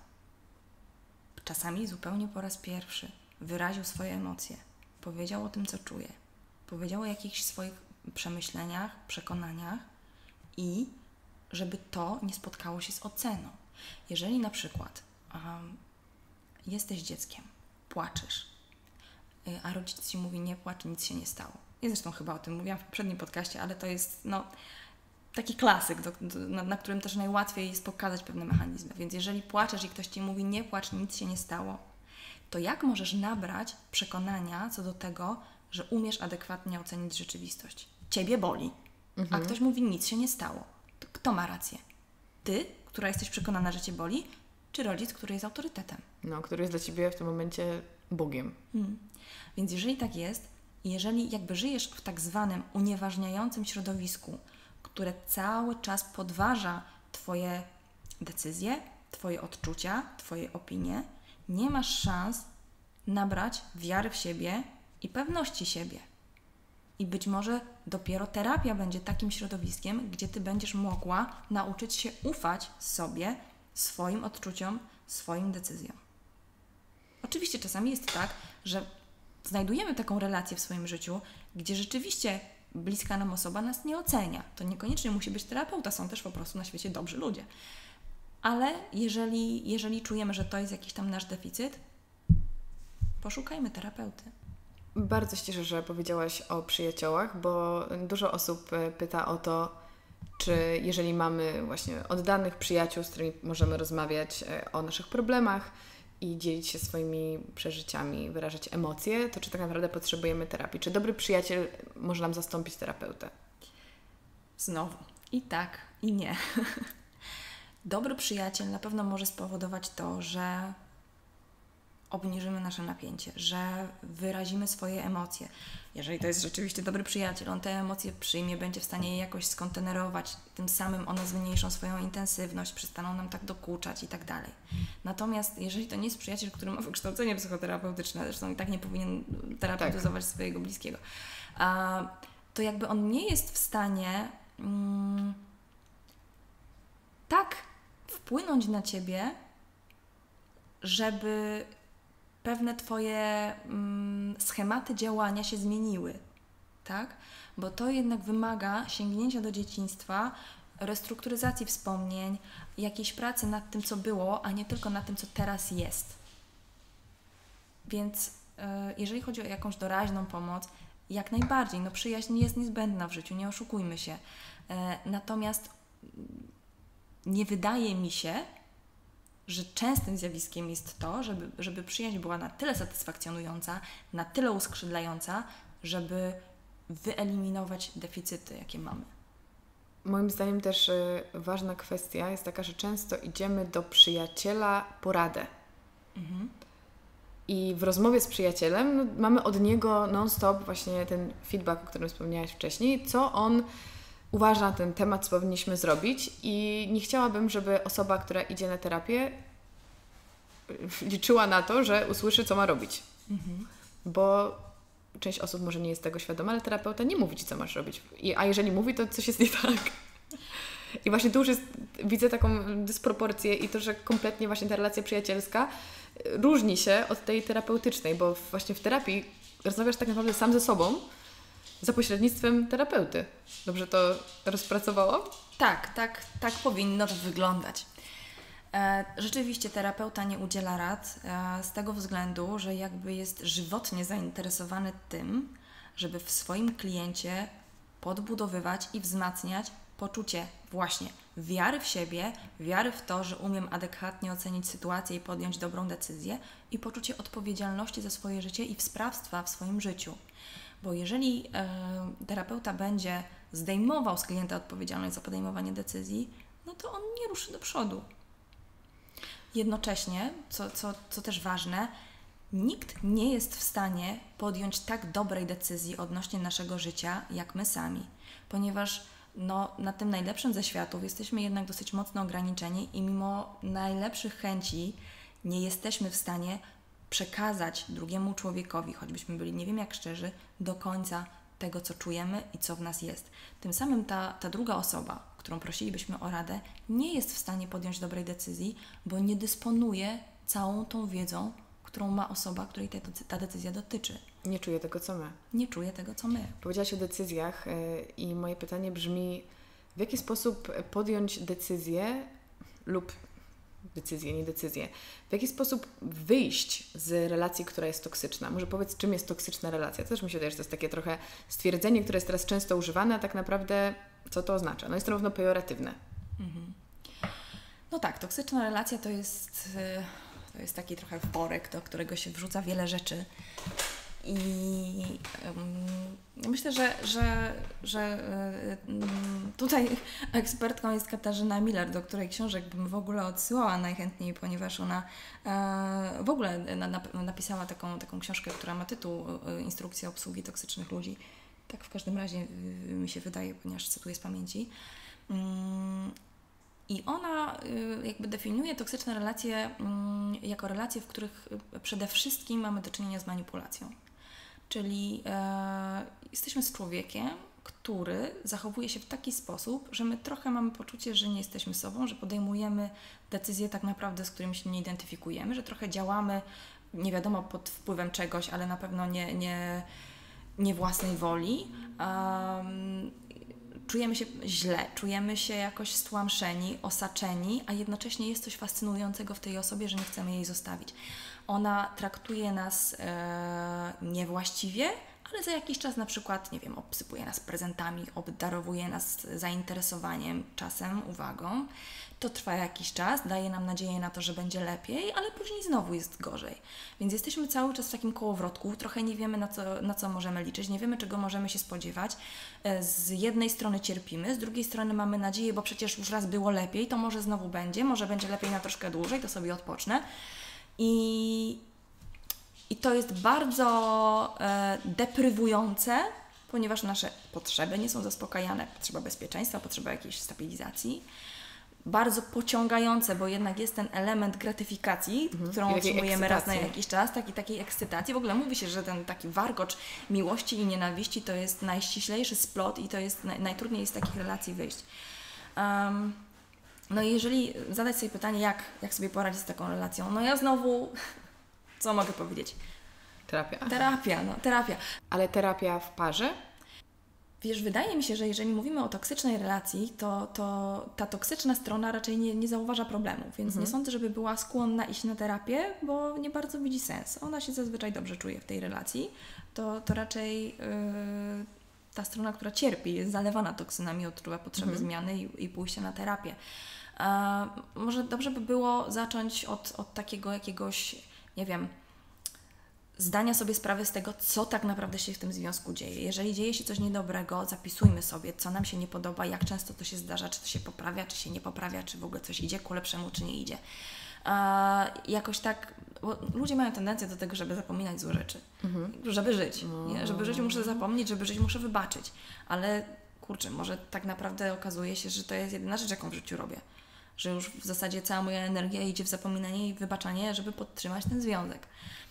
S2: czasami zupełnie po raz pierwszy wyraził swoje emocje, powiedział o tym, co czuje, powiedział o jakichś swoich przemyśleniach, przekonaniach i żeby to nie spotkało się z oceną. Jeżeli na przykład um, jesteś dzieckiem, płaczesz, a rodzic Ci mówi nie płacz, nic się nie stało. Ja zresztą chyba o tym mówiłam w poprzednim podcaście, ale to jest no, taki klasyk, do, do, na, na którym też najłatwiej jest pokazać pewne mechanizmy. Więc jeżeli płaczesz i ktoś Ci mówi nie płacz, nic się nie stało, to jak możesz nabrać przekonania co do tego, że umiesz adekwatnie ocenić rzeczywistość? Ciebie boli, mhm. a ktoś mówi nic się nie stało. To kto ma rację? Ty, która jesteś przekonana, że Cię boli, czy rodzic, który jest autorytetem?
S1: No, który jest dla Ciebie w tym momencie Bogiem.
S2: Hmm. Więc jeżeli tak jest, jeżeli jakby żyjesz w tak zwanym unieważniającym środowisku, które cały czas podważa Twoje decyzje, Twoje odczucia, Twoje opinie, nie masz szans nabrać wiary w siebie i pewności siebie. I być może dopiero terapia będzie takim środowiskiem, gdzie Ty będziesz mogła nauczyć się ufać sobie, swoim odczuciom, swoim decyzjom. Oczywiście czasami jest tak, że znajdujemy taką relację w swoim życiu, gdzie rzeczywiście bliska nam osoba nas nie ocenia. To niekoniecznie musi być terapeuta, są też po prostu na świecie dobrzy ludzie. Ale jeżeli, jeżeli czujemy, że to jest jakiś tam nasz deficyt, poszukajmy terapeuty.
S1: Bardzo się cieszę, że powiedziałaś o przyjaciołach, bo dużo osób pyta o to, czy jeżeli mamy właśnie oddanych przyjaciół, z którymi możemy rozmawiać o naszych problemach i dzielić się swoimi przeżyciami, wyrażać emocje, to czy tak naprawdę potrzebujemy terapii? Czy dobry przyjaciel może nam zastąpić terapeutę?
S2: Znowu. I tak, i nie. Dobry przyjaciel na pewno może spowodować to, że obniżymy nasze napięcie, że wyrazimy swoje emocje. Jeżeli to jest rzeczywiście dobry przyjaciel, on te emocje przyjmie, będzie w stanie je jakoś skontenerować, tym samym one zmniejszą swoją intensywność, przestaną nam tak dokuczać i tak dalej. Natomiast jeżeli to nie jest przyjaciel, który ma wykształcenie psychoterapeutyczne, zresztą i tak nie powinien terapeutyzować tak. swojego bliskiego, a, to jakby on nie jest w stanie mm, tak wpłynąć na Ciebie, żeby pewne Twoje mm, schematy działania się zmieniły, tak? Bo to jednak wymaga sięgnięcia do dzieciństwa, restrukturyzacji wspomnień, jakiejś pracy nad tym, co było, a nie tylko nad tym, co teraz jest. Więc yy, jeżeli chodzi o jakąś doraźną pomoc, jak najbardziej, no przyjaźń jest niezbędna w życiu, nie oszukujmy się. Yy, natomiast nie wydaje mi się, że częstym zjawiskiem jest to, żeby, żeby przyjaźń była na tyle satysfakcjonująca, na tyle uskrzydlająca, żeby wyeliminować deficyty, jakie mamy.
S1: Moim zdaniem też y, ważna kwestia jest taka, że często idziemy do przyjaciela po radę. Mhm. I w rozmowie z przyjacielem no, mamy od niego non-stop właśnie ten feedback, o którym wspomniałaś wcześniej, co on uważa na ten temat, co powinniśmy zrobić. I nie chciałabym, żeby osoba, która idzie na terapię, liczyła na to, że usłyszy, co ma robić. Mhm. Bo część osób może nie jest tego świadoma, ale terapeuta nie mówi Ci, co masz robić. I, a jeżeli mówi, to coś jest nie tak. I właśnie tu już jest, widzę taką dysproporcję i to, że kompletnie właśnie ta relacja przyjacielska różni się od tej terapeutycznej, bo właśnie w terapii rozmawiasz tak naprawdę sam ze sobą za pośrednictwem terapeuty. Dobrze to rozpracowało?
S2: Tak, tak, tak powinno to wyglądać. Rzeczywiście terapeuta nie udziela rad z tego względu, że jakby jest żywotnie zainteresowany tym, żeby w swoim kliencie podbudowywać i wzmacniać poczucie właśnie wiary w siebie, wiary w to, że umiem adekwatnie ocenić sytuację i podjąć dobrą decyzję i poczucie odpowiedzialności za swoje życie i sprawstwa w swoim życiu. Bo jeżeli e, terapeuta będzie zdejmował z klienta odpowiedzialność za podejmowanie decyzji, no to on nie ruszy do przodu. Jednocześnie, co, co, co też ważne, nikt nie jest w stanie podjąć tak dobrej decyzji odnośnie naszego życia, jak my sami. Ponieważ no, na tym najlepszym ze światów jesteśmy jednak dosyć mocno ograniczeni i mimo najlepszych chęci nie jesteśmy w stanie przekazać drugiemu człowiekowi, choćbyśmy byli nie wiem jak szczerzy, do końca tego, co czujemy i co w nas jest. Tym samym ta, ta druga osoba, którą prosilibyśmy o radę, nie jest w stanie podjąć dobrej decyzji, bo nie dysponuje całą tą wiedzą, którą ma osoba, której te, ta decyzja dotyczy.
S1: Nie czuje tego, co my.
S2: Nie czuje tego, co my.
S1: Powiedziałaś o decyzjach yy, i moje pytanie brzmi, w jaki sposób podjąć decyzję lub decyzję, nie decyzję, w jaki sposób wyjść z relacji, która jest toksyczna? Może powiedz, czym jest toksyczna relacja? To też mi się wydaje, że to jest takie trochę stwierdzenie, które jest teraz często używane, a tak naprawdę co to oznacza? No jest to równo pejoratywne. Mhm.
S2: No tak, toksyczna relacja to jest, to jest taki trochę worek, do którego się wrzuca wiele rzeczy. I um, myślę, że, że, że um, tutaj ekspertką jest Katarzyna Miller, do której książek bym w ogóle odsyłała najchętniej, ponieważ ona e, w ogóle na, na, napisała taką, taką książkę, która ma tytuł Instrukcja obsługi toksycznych ludzi. Tak w każdym razie y, mi się wydaje, ponieważ cytuję z pamięci. Um, I ona y, jakby definiuje toksyczne relacje y, jako relacje, w których przede wszystkim mamy do czynienia z manipulacją. Czyli e, jesteśmy z człowiekiem, który zachowuje się w taki sposób, że my trochę mamy poczucie, że nie jesteśmy sobą, że podejmujemy decyzje tak naprawdę, z którymi się nie identyfikujemy, że trochę działamy nie wiadomo pod wpływem czegoś, ale na pewno nie, nie, nie własnej woli. Um, czujemy się źle, czujemy się jakoś stłamszeni, osaczeni, a jednocześnie jest coś fascynującego w tej osobie, że nie chcemy jej zostawić. Ona traktuje nas e, niewłaściwie, ale za jakiś czas na przykład, nie wiem, obsypuje nas prezentami, obdarowuje nas zainteresowaniem, czasem, uwagą. To trwa jakiś czas, daje nam nadzieję na to, że będzie lepiej, ale później znowu jest gorzej. Więc jesteśmy cały czas w takim kołowrotku, trochę nie wiemy, na co, na co możemy liczyć, nie wiemy, czego możemy się spodziewać. Z jednej strony cierpimy, z drugiej strony mamy nadzieję, bo przecież już raz było lepiej, to może znowu będzie, może będzie lepiej na troszkę dłużej, to sobie odpocznę. I, i to jest bardzo e, deprywujące, ponieważ nasze potrzeby nie są zaspokajane, potrzeba bezpieczeństwa, potrzeba jakiejś stabilizacji. Bardzo pociągające, bo jednak jest ten element gratyfikacji, mhm. którą otrzymujemy raz na jakiś czas, taki, takiej ekscytacji. W ogóle mówi się, że ten taki warkocz miłości i nienawiści to jest najściślejszy splot i to jest naj, najtrudniej z takich relacji wyjść. Um, no i jeżeli zadać sobie pytanie, jak, jak sobie poradzić z taką relacją, no ja znowu, co mogę powiedzieć?
S1: Terapia.
S2: Terapia, no terapia.
S1: Ale terapia w parze?
S2: Wiesz, wydaje mi się, że jeżeli mówimy o toksycznej relacji, to, to ta toksyczna strona raczej nie, nie zauważa problemu, więc mhm. nie sądzę, żeby była skłonna iść na terapię, bo nie bardzo widzi sens. Ona się zazwyczaj dobrze czuje w tej relacji. To, to raczej yy, ta strona, która cierpi, jest zalewana toksynami, odczuwa potrzeby mhm. zmiany i, i pójścia na terapię. A może dobrze by było zacząć od, od takiego jakiegoś, nie wiem, zdania sobie sprawy z tego, co tak naprawdę się w tym związku dzieje. Jeżeli dzieje się coś niedobrego, zapisujmy sobie, co nam się nie podoba, jak często to się zdarza, czy to się poprawia, czy się nie poprawia, czy w ogóle coś idzie ku lepszemu, czy nie idzie. A jakoś tak, bo ludzie mają tendencję do tego, żeby zapominać złe rzeczy. Mhm. Żeby żyć. Nie? Żeby żyć muszę zapomnieć, żeby żyć muszę wybaczyć. Ale kurczę, może tak naprawdę okazuje się, że to jest jedyna rzecz, jaką w życiu robię. Że już w zasadzie cała moja energia idzie w zapominanie i wybaczanie, żeby podtrzymać ten związek.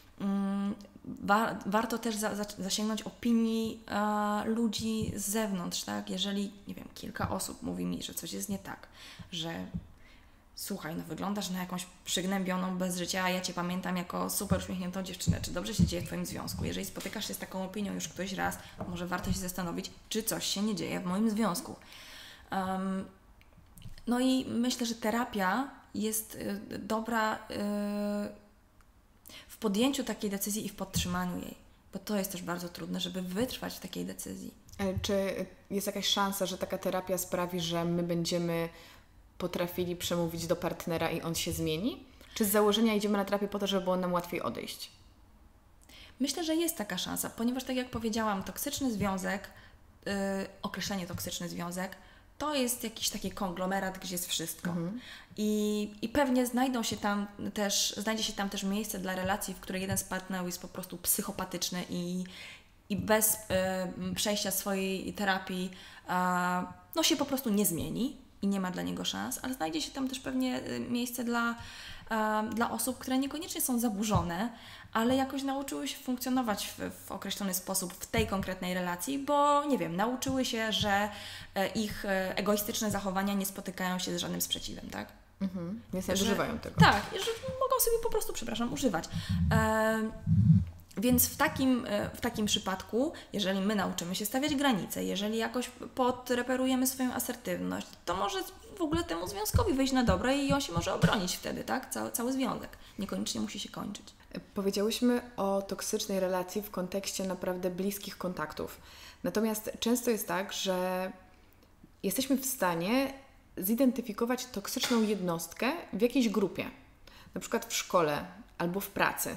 S2: Wa- warto też za- za- zasięgnąć opinii e, ludzi z zewnątrz, tak? Jeżeli, nie wiem, kilka osób mówi mi, że coś jest nie tak, że słuchaj, no wyglądasz na jakąś przygnębioną bez życia, a ja Cię pamiętam jako super uśmiechniętą dziewczynę, czy dobrze się dzieje w Twoim związku? Jeżeli spotykasz się z taką opinią już któryś raz, może warto się zastanowić, czy coś się nie dzieje w moim związku. Um, no i myślę, że terapia jest y, dobra y, w podjęciu takiej decyzji i w podtrzymaniu jej, bo to jest też bardzo trudne, żeby wytrwać w takiej decyzji.
S1: Ale czy jest jakaś szansa, że taka terapia sprawi, że my będziemy potrafili przemówić do partnera i on się zmieni? Czy z założenia idziemy na terapię po to, żeby było nam łatwiej odejść?
S2: Myślę, że jest taka szansa, ponieważ tak jak powiedziałam, toksyczny związek, yy, określenie toksyczny związek, to jest jakiś taki konglomerat, gdzie jest wszystko. Mhm. I, I pewnie znajdą się tam też, znajdzie się tam też miejsce dla relacji, w której jeden z partnerów jest po prostu psychopatyczny i, i bez y, przejścia swojej terapii y, no się po prostu nie zmieni i nie ma dla niego szans, ale znajdzie się tam też pewnie miejsce dla, y, dla osób, które niekoniecznie są zaburzone, ale jakoś nauczyły się funkcjonować w, w określony sposób w tej konkretnej relacji, bo nie wiem, nauczyły się, że ich egoistyczne zachowania nie spotykają się z żadnym sprzeciwem, tak?
S1: Mhm. Więc nie używają tego.
S2: Tak, że mogą sobie po prostu, przepraszam, używać. E, więc w takim, w takim przypadku, jeżeli my nauczymy się stawiać granice, jeżeli jakoś podreperujemy swoją asertywność, to może w ogóle temu związkowi wyjść na dobre i on się może obronić wtedy, tak? Cały, cały związek. Niekoniecznie musi się kończyć.
S1: Powiedziałyśmy o toksycznej relacji w kontekście naprawdę bliskich kontaktów. Natomiast często jest tak, że jesteśmy w stanie zidentyfikować toksyczną jednostkę w jakiejś grupie, na przykład w szkole albo w pracy.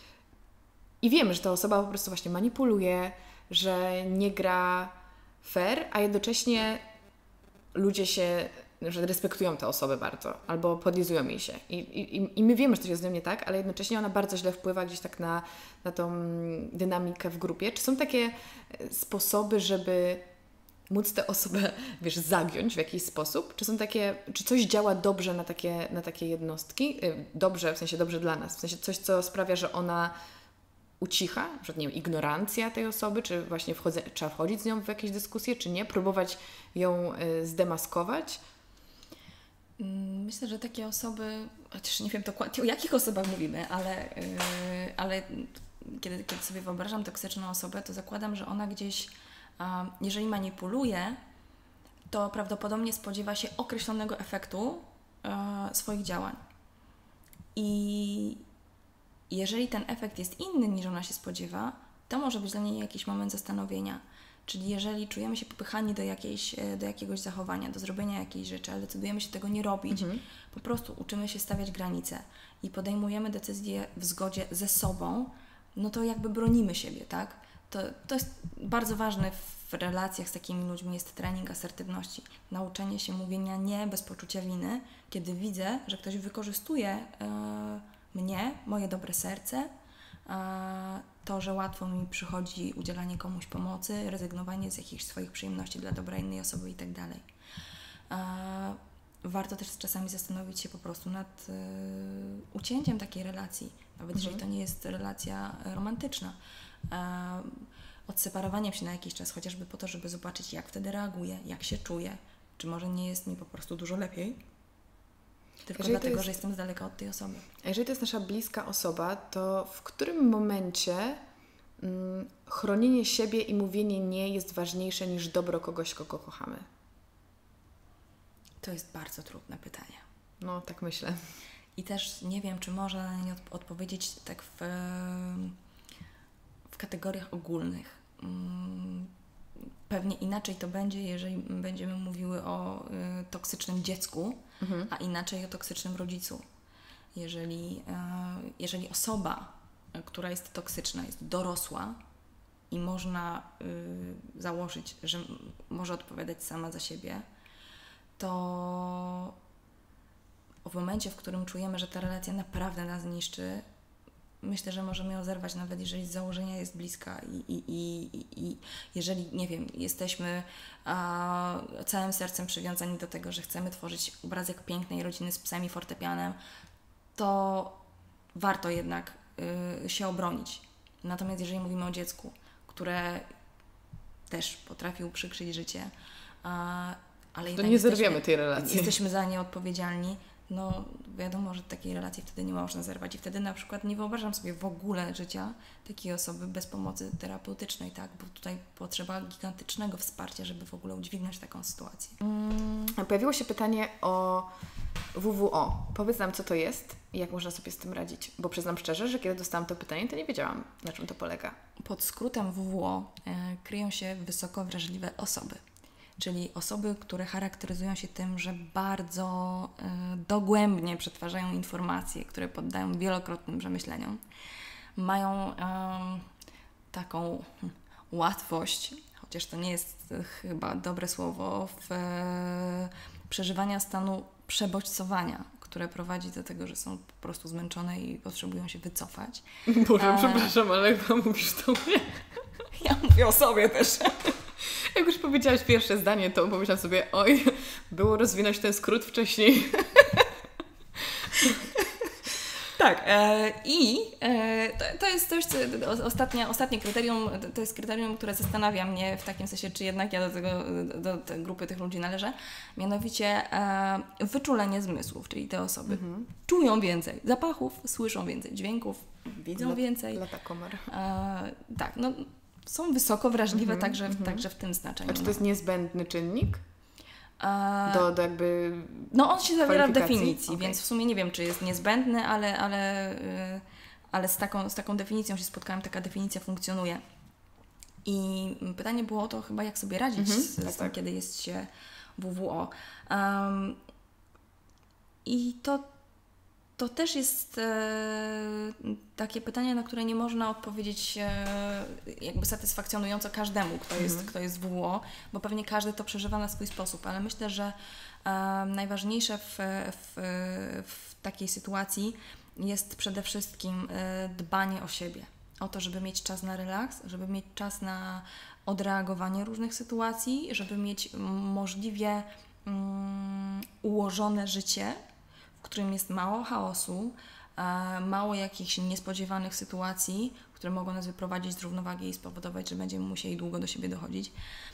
S1: I wiemy, że ta osoba po prostu właśnie manipuluje, że nie gra fair, a jednocześnie ludzie się, że respektują tę osobę bardzo, albo podlizują jej się. I, i, i my wiemy, że to jest z nią nie tak, ale jednocześnie ona bardzo źle wpływa gdzieś tak na, na tą dynamikę w grupie. Czy są takie sposoby, żeby móc tę osobę, wiesz, zagiąć w jakiś sposób? Czy są takie, czy coś działa dobrze na takie, na takie jednostki? Dobrze, w sensie dobrze dla nas, w sensie coś, co sprawia, że ona ucicha, na przykład, nie wiem, ignorancja tej osoby, czy właśnie wchodzę, trzeba wchodzić z nią w jakieś dyskusje, czy nie? Próbować ją y, zdemaskować?
S2: Myślę, że takie osoby, chociaż nie wiem dokładnie o jakich osobach mówimy, ale, yy, ale kiedy, kiedy sobie wyobrażam toksyczną osobę, to zakładam, że ona gdzieś, yy, jeżeli manipuluje, to prawdopodobnie spodziewa się określonego efektu yy, swoich działań. I jeżeli ten efekt jest inny niż ona się spodziewa, to może być dla niej jakiś moment zastanowienia. Czyli jeżeli czujemy się popychani do, jakiejś, do jakiegoś zachowania, do zrobienia jakiejś rzeczy, ale decydujemy się tego nie robić, mhm. po prostu uczymy się stawiać granice i podejmujemy decyzje w zgodzie ze sobą, no to jakby bronimy siebie, tak? To, to jest bardzo ważne w relacjach z takimi ludźmi, jest trening asertywności. Nauczenie się mówienia nie bez poczucia winy, kiedy widzę, że ktoś wykorzystuje yy, mnie, moje dobre serce, yy, to, że łatwo mi przychodzi udzielanie komuś pomocy, rezygnowanie z jakichś swoich przyjemności dla dobra innej osoby i tak dalej. Warto też czasami zastanowić się po prostu nad y, ucięciem takiej relacji, nawet mhm. jeżeli to nie jest relacja romantyczna. E, odseparowaniem się na jakiś czas, chociażby po to, żeby zobaczyć, jak wtedy reaguję, jak się czuję, czy może nie jest mi po prostu dużo lepiej, tylko jeżeli dlatego, jest, że jestem z daleka od tej osoby.
S1: A jeżeli to jest nasza bliska osoba, to w którym momencie mm, chronienie siebie i mówienie nie jest ważniejsze niż dobro kogoś, kogo kochamy?
S2: To jest bardzo trudne pytanie.
S1: No, tak myślę.
S2: I też nie wiem, czy można na nie odp- odpowiedzieć tak w, w kategoriach ogólnych. Pewnie inaczej to będzie, jeżeli będziemy mówiły o y, toksycznym dziecku, mhm. a inaczej o toksycznym rodzicu. Jeżeli, y, jeżeli osoba która jest toksyczna, jest dorosła i można y, założyć, że może odpowiadać sama za siebie, to w momencie, w którym czujemy, że ta relacja naprawdę nas niszczy, myślę, że możemy ją zerwać, nawet jeżeli z założenia jest bliska i, i, i, i jeżeli, nie wiem, jesteśmy a, całym sercem przywiązani do tego, że chcemy tworzyć obrazek pięknej rodziny z psem i fortepianem, to warto jednak y, się obronić. Natomiast jeżeli mówimy o dziecku, które też potrafi uprzykrzyć życie, a, ale
S1: to nie zerwiemy tej relacji.
S2: Jesteśmy za nie odpowiedzialni, no wiadomo, że takiej relacji wtedy nie można zerwać i wtedy na przykład nie wyobrażam sobie w ogóle życia takiej osoby bez pomocy terapeutycznej, tak? Bo tutaj potrzeba gigantycznego wsparcia, żeby w ogóle udźwignąć taką sytuację.
S1: Mm. Pojawiło się pytanie o W W O. Powiedz nam, co to jest i jak można sobie z tym radzić, bo przyznam szczerze, że kiedy dostałam to pytanie, to nie wiedziałam, na czym to polega.
S2: Pod skrótem W W O e, kryją się wysoko wrażliwe osoby. Czyli osoby, które charakteryzują się tym, że bardzo y, dogłębnie przetwarzają informacje, które poddają wielokrotnym przemyśleniom. Mają y, taką hmm, łatwość, chociaż to nie jest y, chyba dobre słowo, w y, przeżywania stanu przebodźcowania, które prowadzi do tego, że są po prostu zmęczone i potrzebują się wycofać.
S1: Boże, e... przepraszam, ale chyba mówisz do mnie.
S2: Ja mówię o sobie też.
S1: Jak już powiedziałaś pierwsze zdanie, to pomyślałam sobie, oj, było rozwinąć ten skrót wcześniej.
S2: Tak. E, I e, to, to jest coś, co, ostatnia, ostatnie kryterium, to jest kryterium, które zastanawia mnie w takim sensie, czy jednak ja do tego, do, do tej grupy tych ludzi należę. Mianowicie e, wyczulenie zmysłów, czyli te osoby mhm. czują więcej zapachów, słyszą więcej dźwięków, widzą
S1: Lat,
S2: więcej.
S1: Lata komar.
S2: E, tak, no są wysoko wrażliwe mm-hmm, także, mm-hmm. także w tym znaczeniu.
S1: A czy to jest niezbędny czynnik? Do, do jakby
S2: No on się zawiera w definicji,
S1: okay.
S2: więc w sumie nie wiem, czy jest niezbędny, ale, ale, ale z, taką, z taką definicją się spotkałam, taka definicja funkcjonuje. I pytanie było o to chyba, jak sobie radzić mm-hmm, z,
S1: tak,
S2: z tym,
S1: tak.
S2: kiedy jest się W W O. Um, I to To też jest e, takie pytanie, na które nie można odpowiedzieć e, jakby satysfakcjonująco każdemu, kto jest, mhm. kto jest w W W O, bo pewnie każdy to przeżywa na swój sposób, ale myślę, że e, najważniejsze w, w, w takiej sytuacji jest przede wszystkim e, dbanie o siebie, o to, żeby mieć czas na relaks, żeby mieć czas na odreagowanie różnych sytuacji, żeby mieć możliwie mm, ułożone życie, w którym jest mało chaosu, e, mało jakichś niespodziewanych sytuacji, które mogą nas wyprowadzić z równowagi i spowodować, że będziemy musieli długo do siebie dochodzić.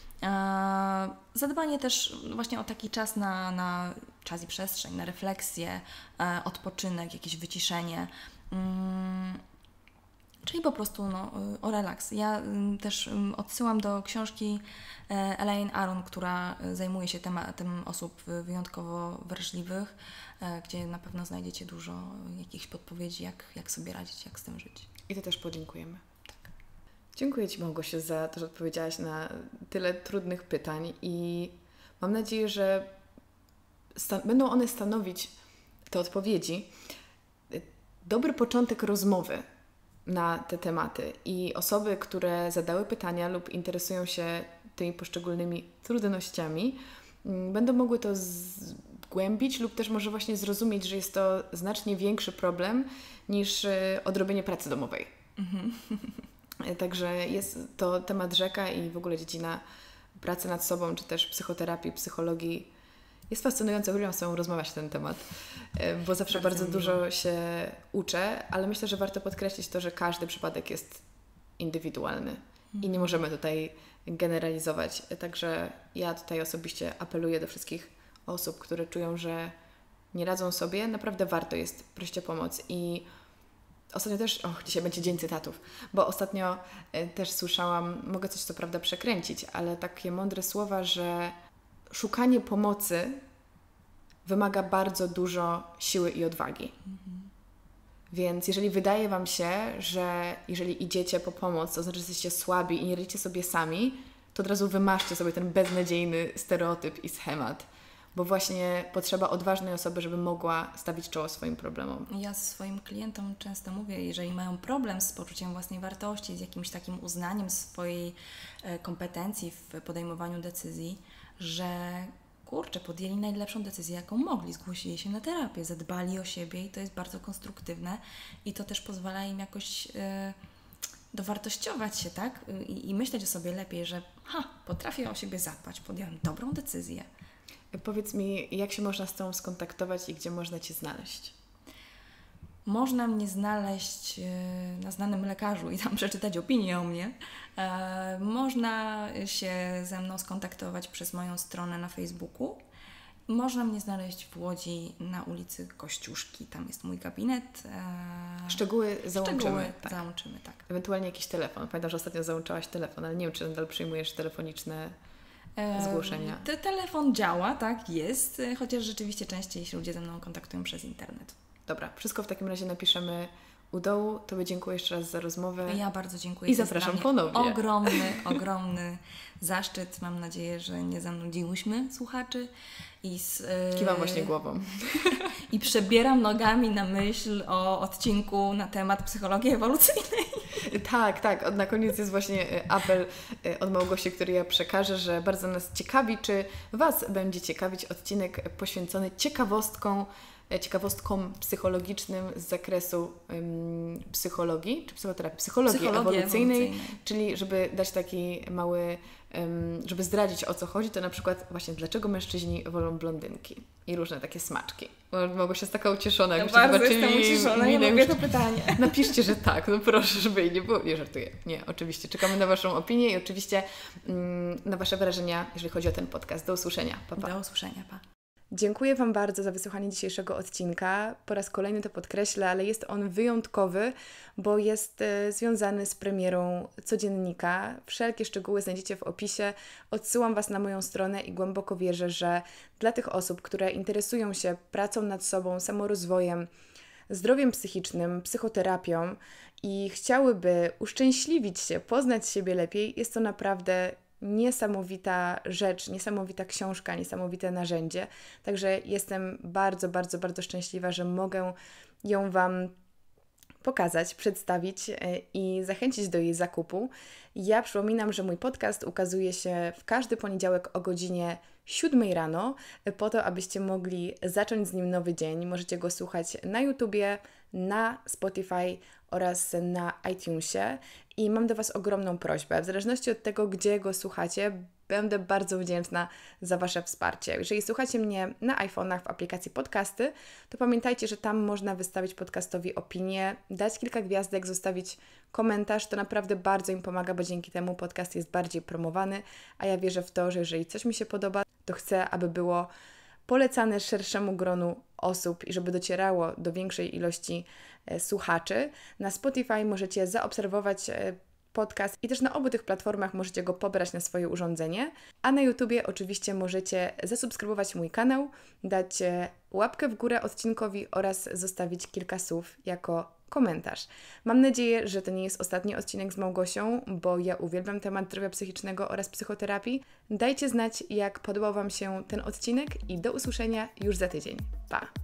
S2: E, zadbanie też właśnie o taki czas na, na czas i przestrzeń, na refleksję, e, odpoczynek, jakieś wyciszenie. Mm, czyli po prostu no, o relaks. Ja y, też y, odsyłam do książki y, Elaine Aron, która zajmuje się tematem osób wyjątkowo wrażliwych, y, gdzie na pewno znajdziecie dużo jakichś podpowiedzi, jak, jak sobie radzić, jak z tym żyć.
S1: I to też podziękujemy. Tak. Dziękuję Ci, Małgosiu, za to, że odpowiedziałaś na tyle trudnych pytań i mam nadzieję, że sta- będą one stanowić, te odpowiedzi, dobry początek rozmowy na te tematy i osoby, które zadały pytania lub interesują się tymi poszczególnymi trudnościami, będą mogły to zgłębić lub też może właśnie zrozumieć, że jest to znacznie większy problem niż odrobienie pracy domowej. Mhm. Także jest to temat rzeka i w ogóle dziedzina pracy nad sobą, czy też psychoterapii, psychologii. Jest fascynujące, uwielbiam z Tobą rozmawiać na ten temat, bo zawsze bardzo, bardzo dużo się uczę, ale myślę, że warto podkreślić to, że każdy przypadek jest indywidualny mm. i nie możemy tutaj generalizować. Także ja tutaj osobiście apeluję do wszystkich osób, które czują, że nie radzą sobie. Naprawdę warto jest prosić o pomoc i ostatnio też, och, dzisiaj będzie dzień cytatów, bo ostatnio też słyszałam, mogę coś co prawda przekręcić, ale takie mądre słowa, że szukanie pomocy wymaga bardzo dużo siły i odwagi. Mhm. Więc jeżeli wydaje Wam się, że jeżeli idziecie po pomoc, to znaczy, że jesteście słabi i nie radzicie sobie sami, to od razu wymaszcie sobie ten beznadziejny stereotyp i schemat. bo właśnie potrzeba odważnej osoby, żeby mogła stawić czoło swoim problemom.
S2: Ja swoim klientom często mówię, jeżeli mają problem z poczuciem własnej wartości, z jakimś takim uznaniem swojej kompetencji w podejmowaniu decyzji, że kurczę, podjęli najlepszą decyzję, jaką mogli. Zgłosili się na terapię, zadbali o siebie i to jest bardzo konstruktywne i to też pozwala im jakoś e, dowartościować się, tak? I, I myśleć o sobie lepiej, że ha, potrafię o siebie zadbać, podjąłem dobrą decyzję.
S1: Powiedz mi, jak się można z Tobą skontaktować i gdzie można Cię znaleźć?
S2: Można mnie znaleźć na Znanym Lekarzu i tam przeczytać opinię o mnie. Można się ze mną skontaktować przez moją stronę na Facebooku. Można mnie znaleźć w Łodzi na ulicy Kościuszki. Tam jest mój gabinet.
S1: Szczegóły załączymy.
S2: Szczegóły
S1: tak.
S2: załączymy, tak.
S1: Ewentualnie jakiś telefon. Pamiętam, że ostatnio załączałaś telefon, ale nie wiem, czy nadal przyjmujesz telefoniczne zgłoszenia.
S2: Te, telefon działa, tak, jest, chociaż rzeczywiście częściej się ludzie ze mną kontaktują przez internet.
S1: Dobra, wszystko w takim razie napiszemy u dołu. Tobie dziękuję jeszcze raz za rozmowę.
S2: Ja bardzo dziękuję.
S1: I zapraszam ponownie.
S2: Ogromny, ogromny zaszczyt. Mam nadzieję, że nie zanudziłyśmy słuchaczy. I z, yy...
S1: Kiwam właśnie głową.
S2: I przebieram nogami na myśl o odcinku na temat psychologii ewolucyjnej.
S1: Tak, tak. Na koniec jest właśnie apel od Małgosi, który ja przekażę, że bardzo nas ciekawi, czy Was będzie ciekawić odcinek poświęcony ciekawostkom, ciekawostkom psychologicznym z zakresu um, psychologii, czy psychoterapii, psychologii, psychologii ewolucyjnej, ewolucyjnej, czyli żeby dać taki mały, um, żeby zdradzić, o co chodzi, to na przykład właśnie dlaczego mężczyźni wolą blondynki i różne takie smaczki. Mogę się z taka ucieszona,
S2: jakbyście ja zobaczyli. Bardzo jestem ucieszona, ja lubię to pytanie.
S1: Napiszcie, że tak, no proszę, żeby jej nie było. Nie żartuję. Nie, oczywiście. Czekamy na Waszą opinię i oczywiście um, na Wasze wrażenia, jeżeli chodzi o ten podcast. Do usłyszenia. Pa, pa.
S2: Do usłyszenia. Pa.
S1: Dziękuję Wam bardzo za wysłuchanie dzisiejszego odcinka. Po raz kolejny to podkreślę, ale jest on wyjątkowy, bo jest e, związany z premierą codziennika. Wszelkie szczegóły znajdziecie w opisie. Odsyłam Was na moją stronę i głęboko wierzę, że dla tych osób, które interesują się pracą nad sobą, samorozwojem, zdrowiem psychicznym, psychoterapią i chciałyby uszczęśliwić się, poznać siebie lepiej, jest to naprawdę niesamowita rzecz, niesamowita książka, niesamowite narzędzie. Także jestem bardzo, bardzo, bardzo szczęśliwa, że mogę ją Wam pokazać, przedstawić i zachęcić do jej zakupu. Ja przypominam, że mój podcast ukazuje się w każdy poniedziałek o godzinie siódmej rano, po to, abyście mogli zacząć z nim nowy dzień. Możecie go słuchać na YouTubie, na Spotify oraz na iTunesie. I mam do Was ogromną prośbę. W zależności od tego, gdzie go słuchacie, będę bardzo wdzięczna za Wasze wsparcie. Jeżeli słuchacie mnie na iPhone'ach w aplikacji podcasty, to pamiętajcie, że tam można wystawić podcastowi opinię, dać kilka gwiazdek, zostawić komentarz. To naprawdę bardzo im pomaga, bo dzięki temu podcast jest bardziej promowany, a ja wierzę w to, że jeżeli coś mi się podoba, to chcę, aby było polecane szerszemu gronu osób i żeby docierało do większej ilości e, słuchaczy. Na Spotify możecie zaobserwować e, podcast i też na obu tych platformach możecie go pobrać na swoje urządzenie, a na YouTubie oczywiście możecie zasubskrybować mój kanał, dać e, łapkę w górę odcinkowi oraz zostawić kilka słów jako komentarz. Mam nadzieję, że to nie jest ostatni odcinek z Małgosią, bo ja uwielbiam temat zdrowia psychicznego oraz psychoterapii. Dajcie znać, jak podobał Wam się ten odcinek i do usłyszenia już za tydzień. Pa!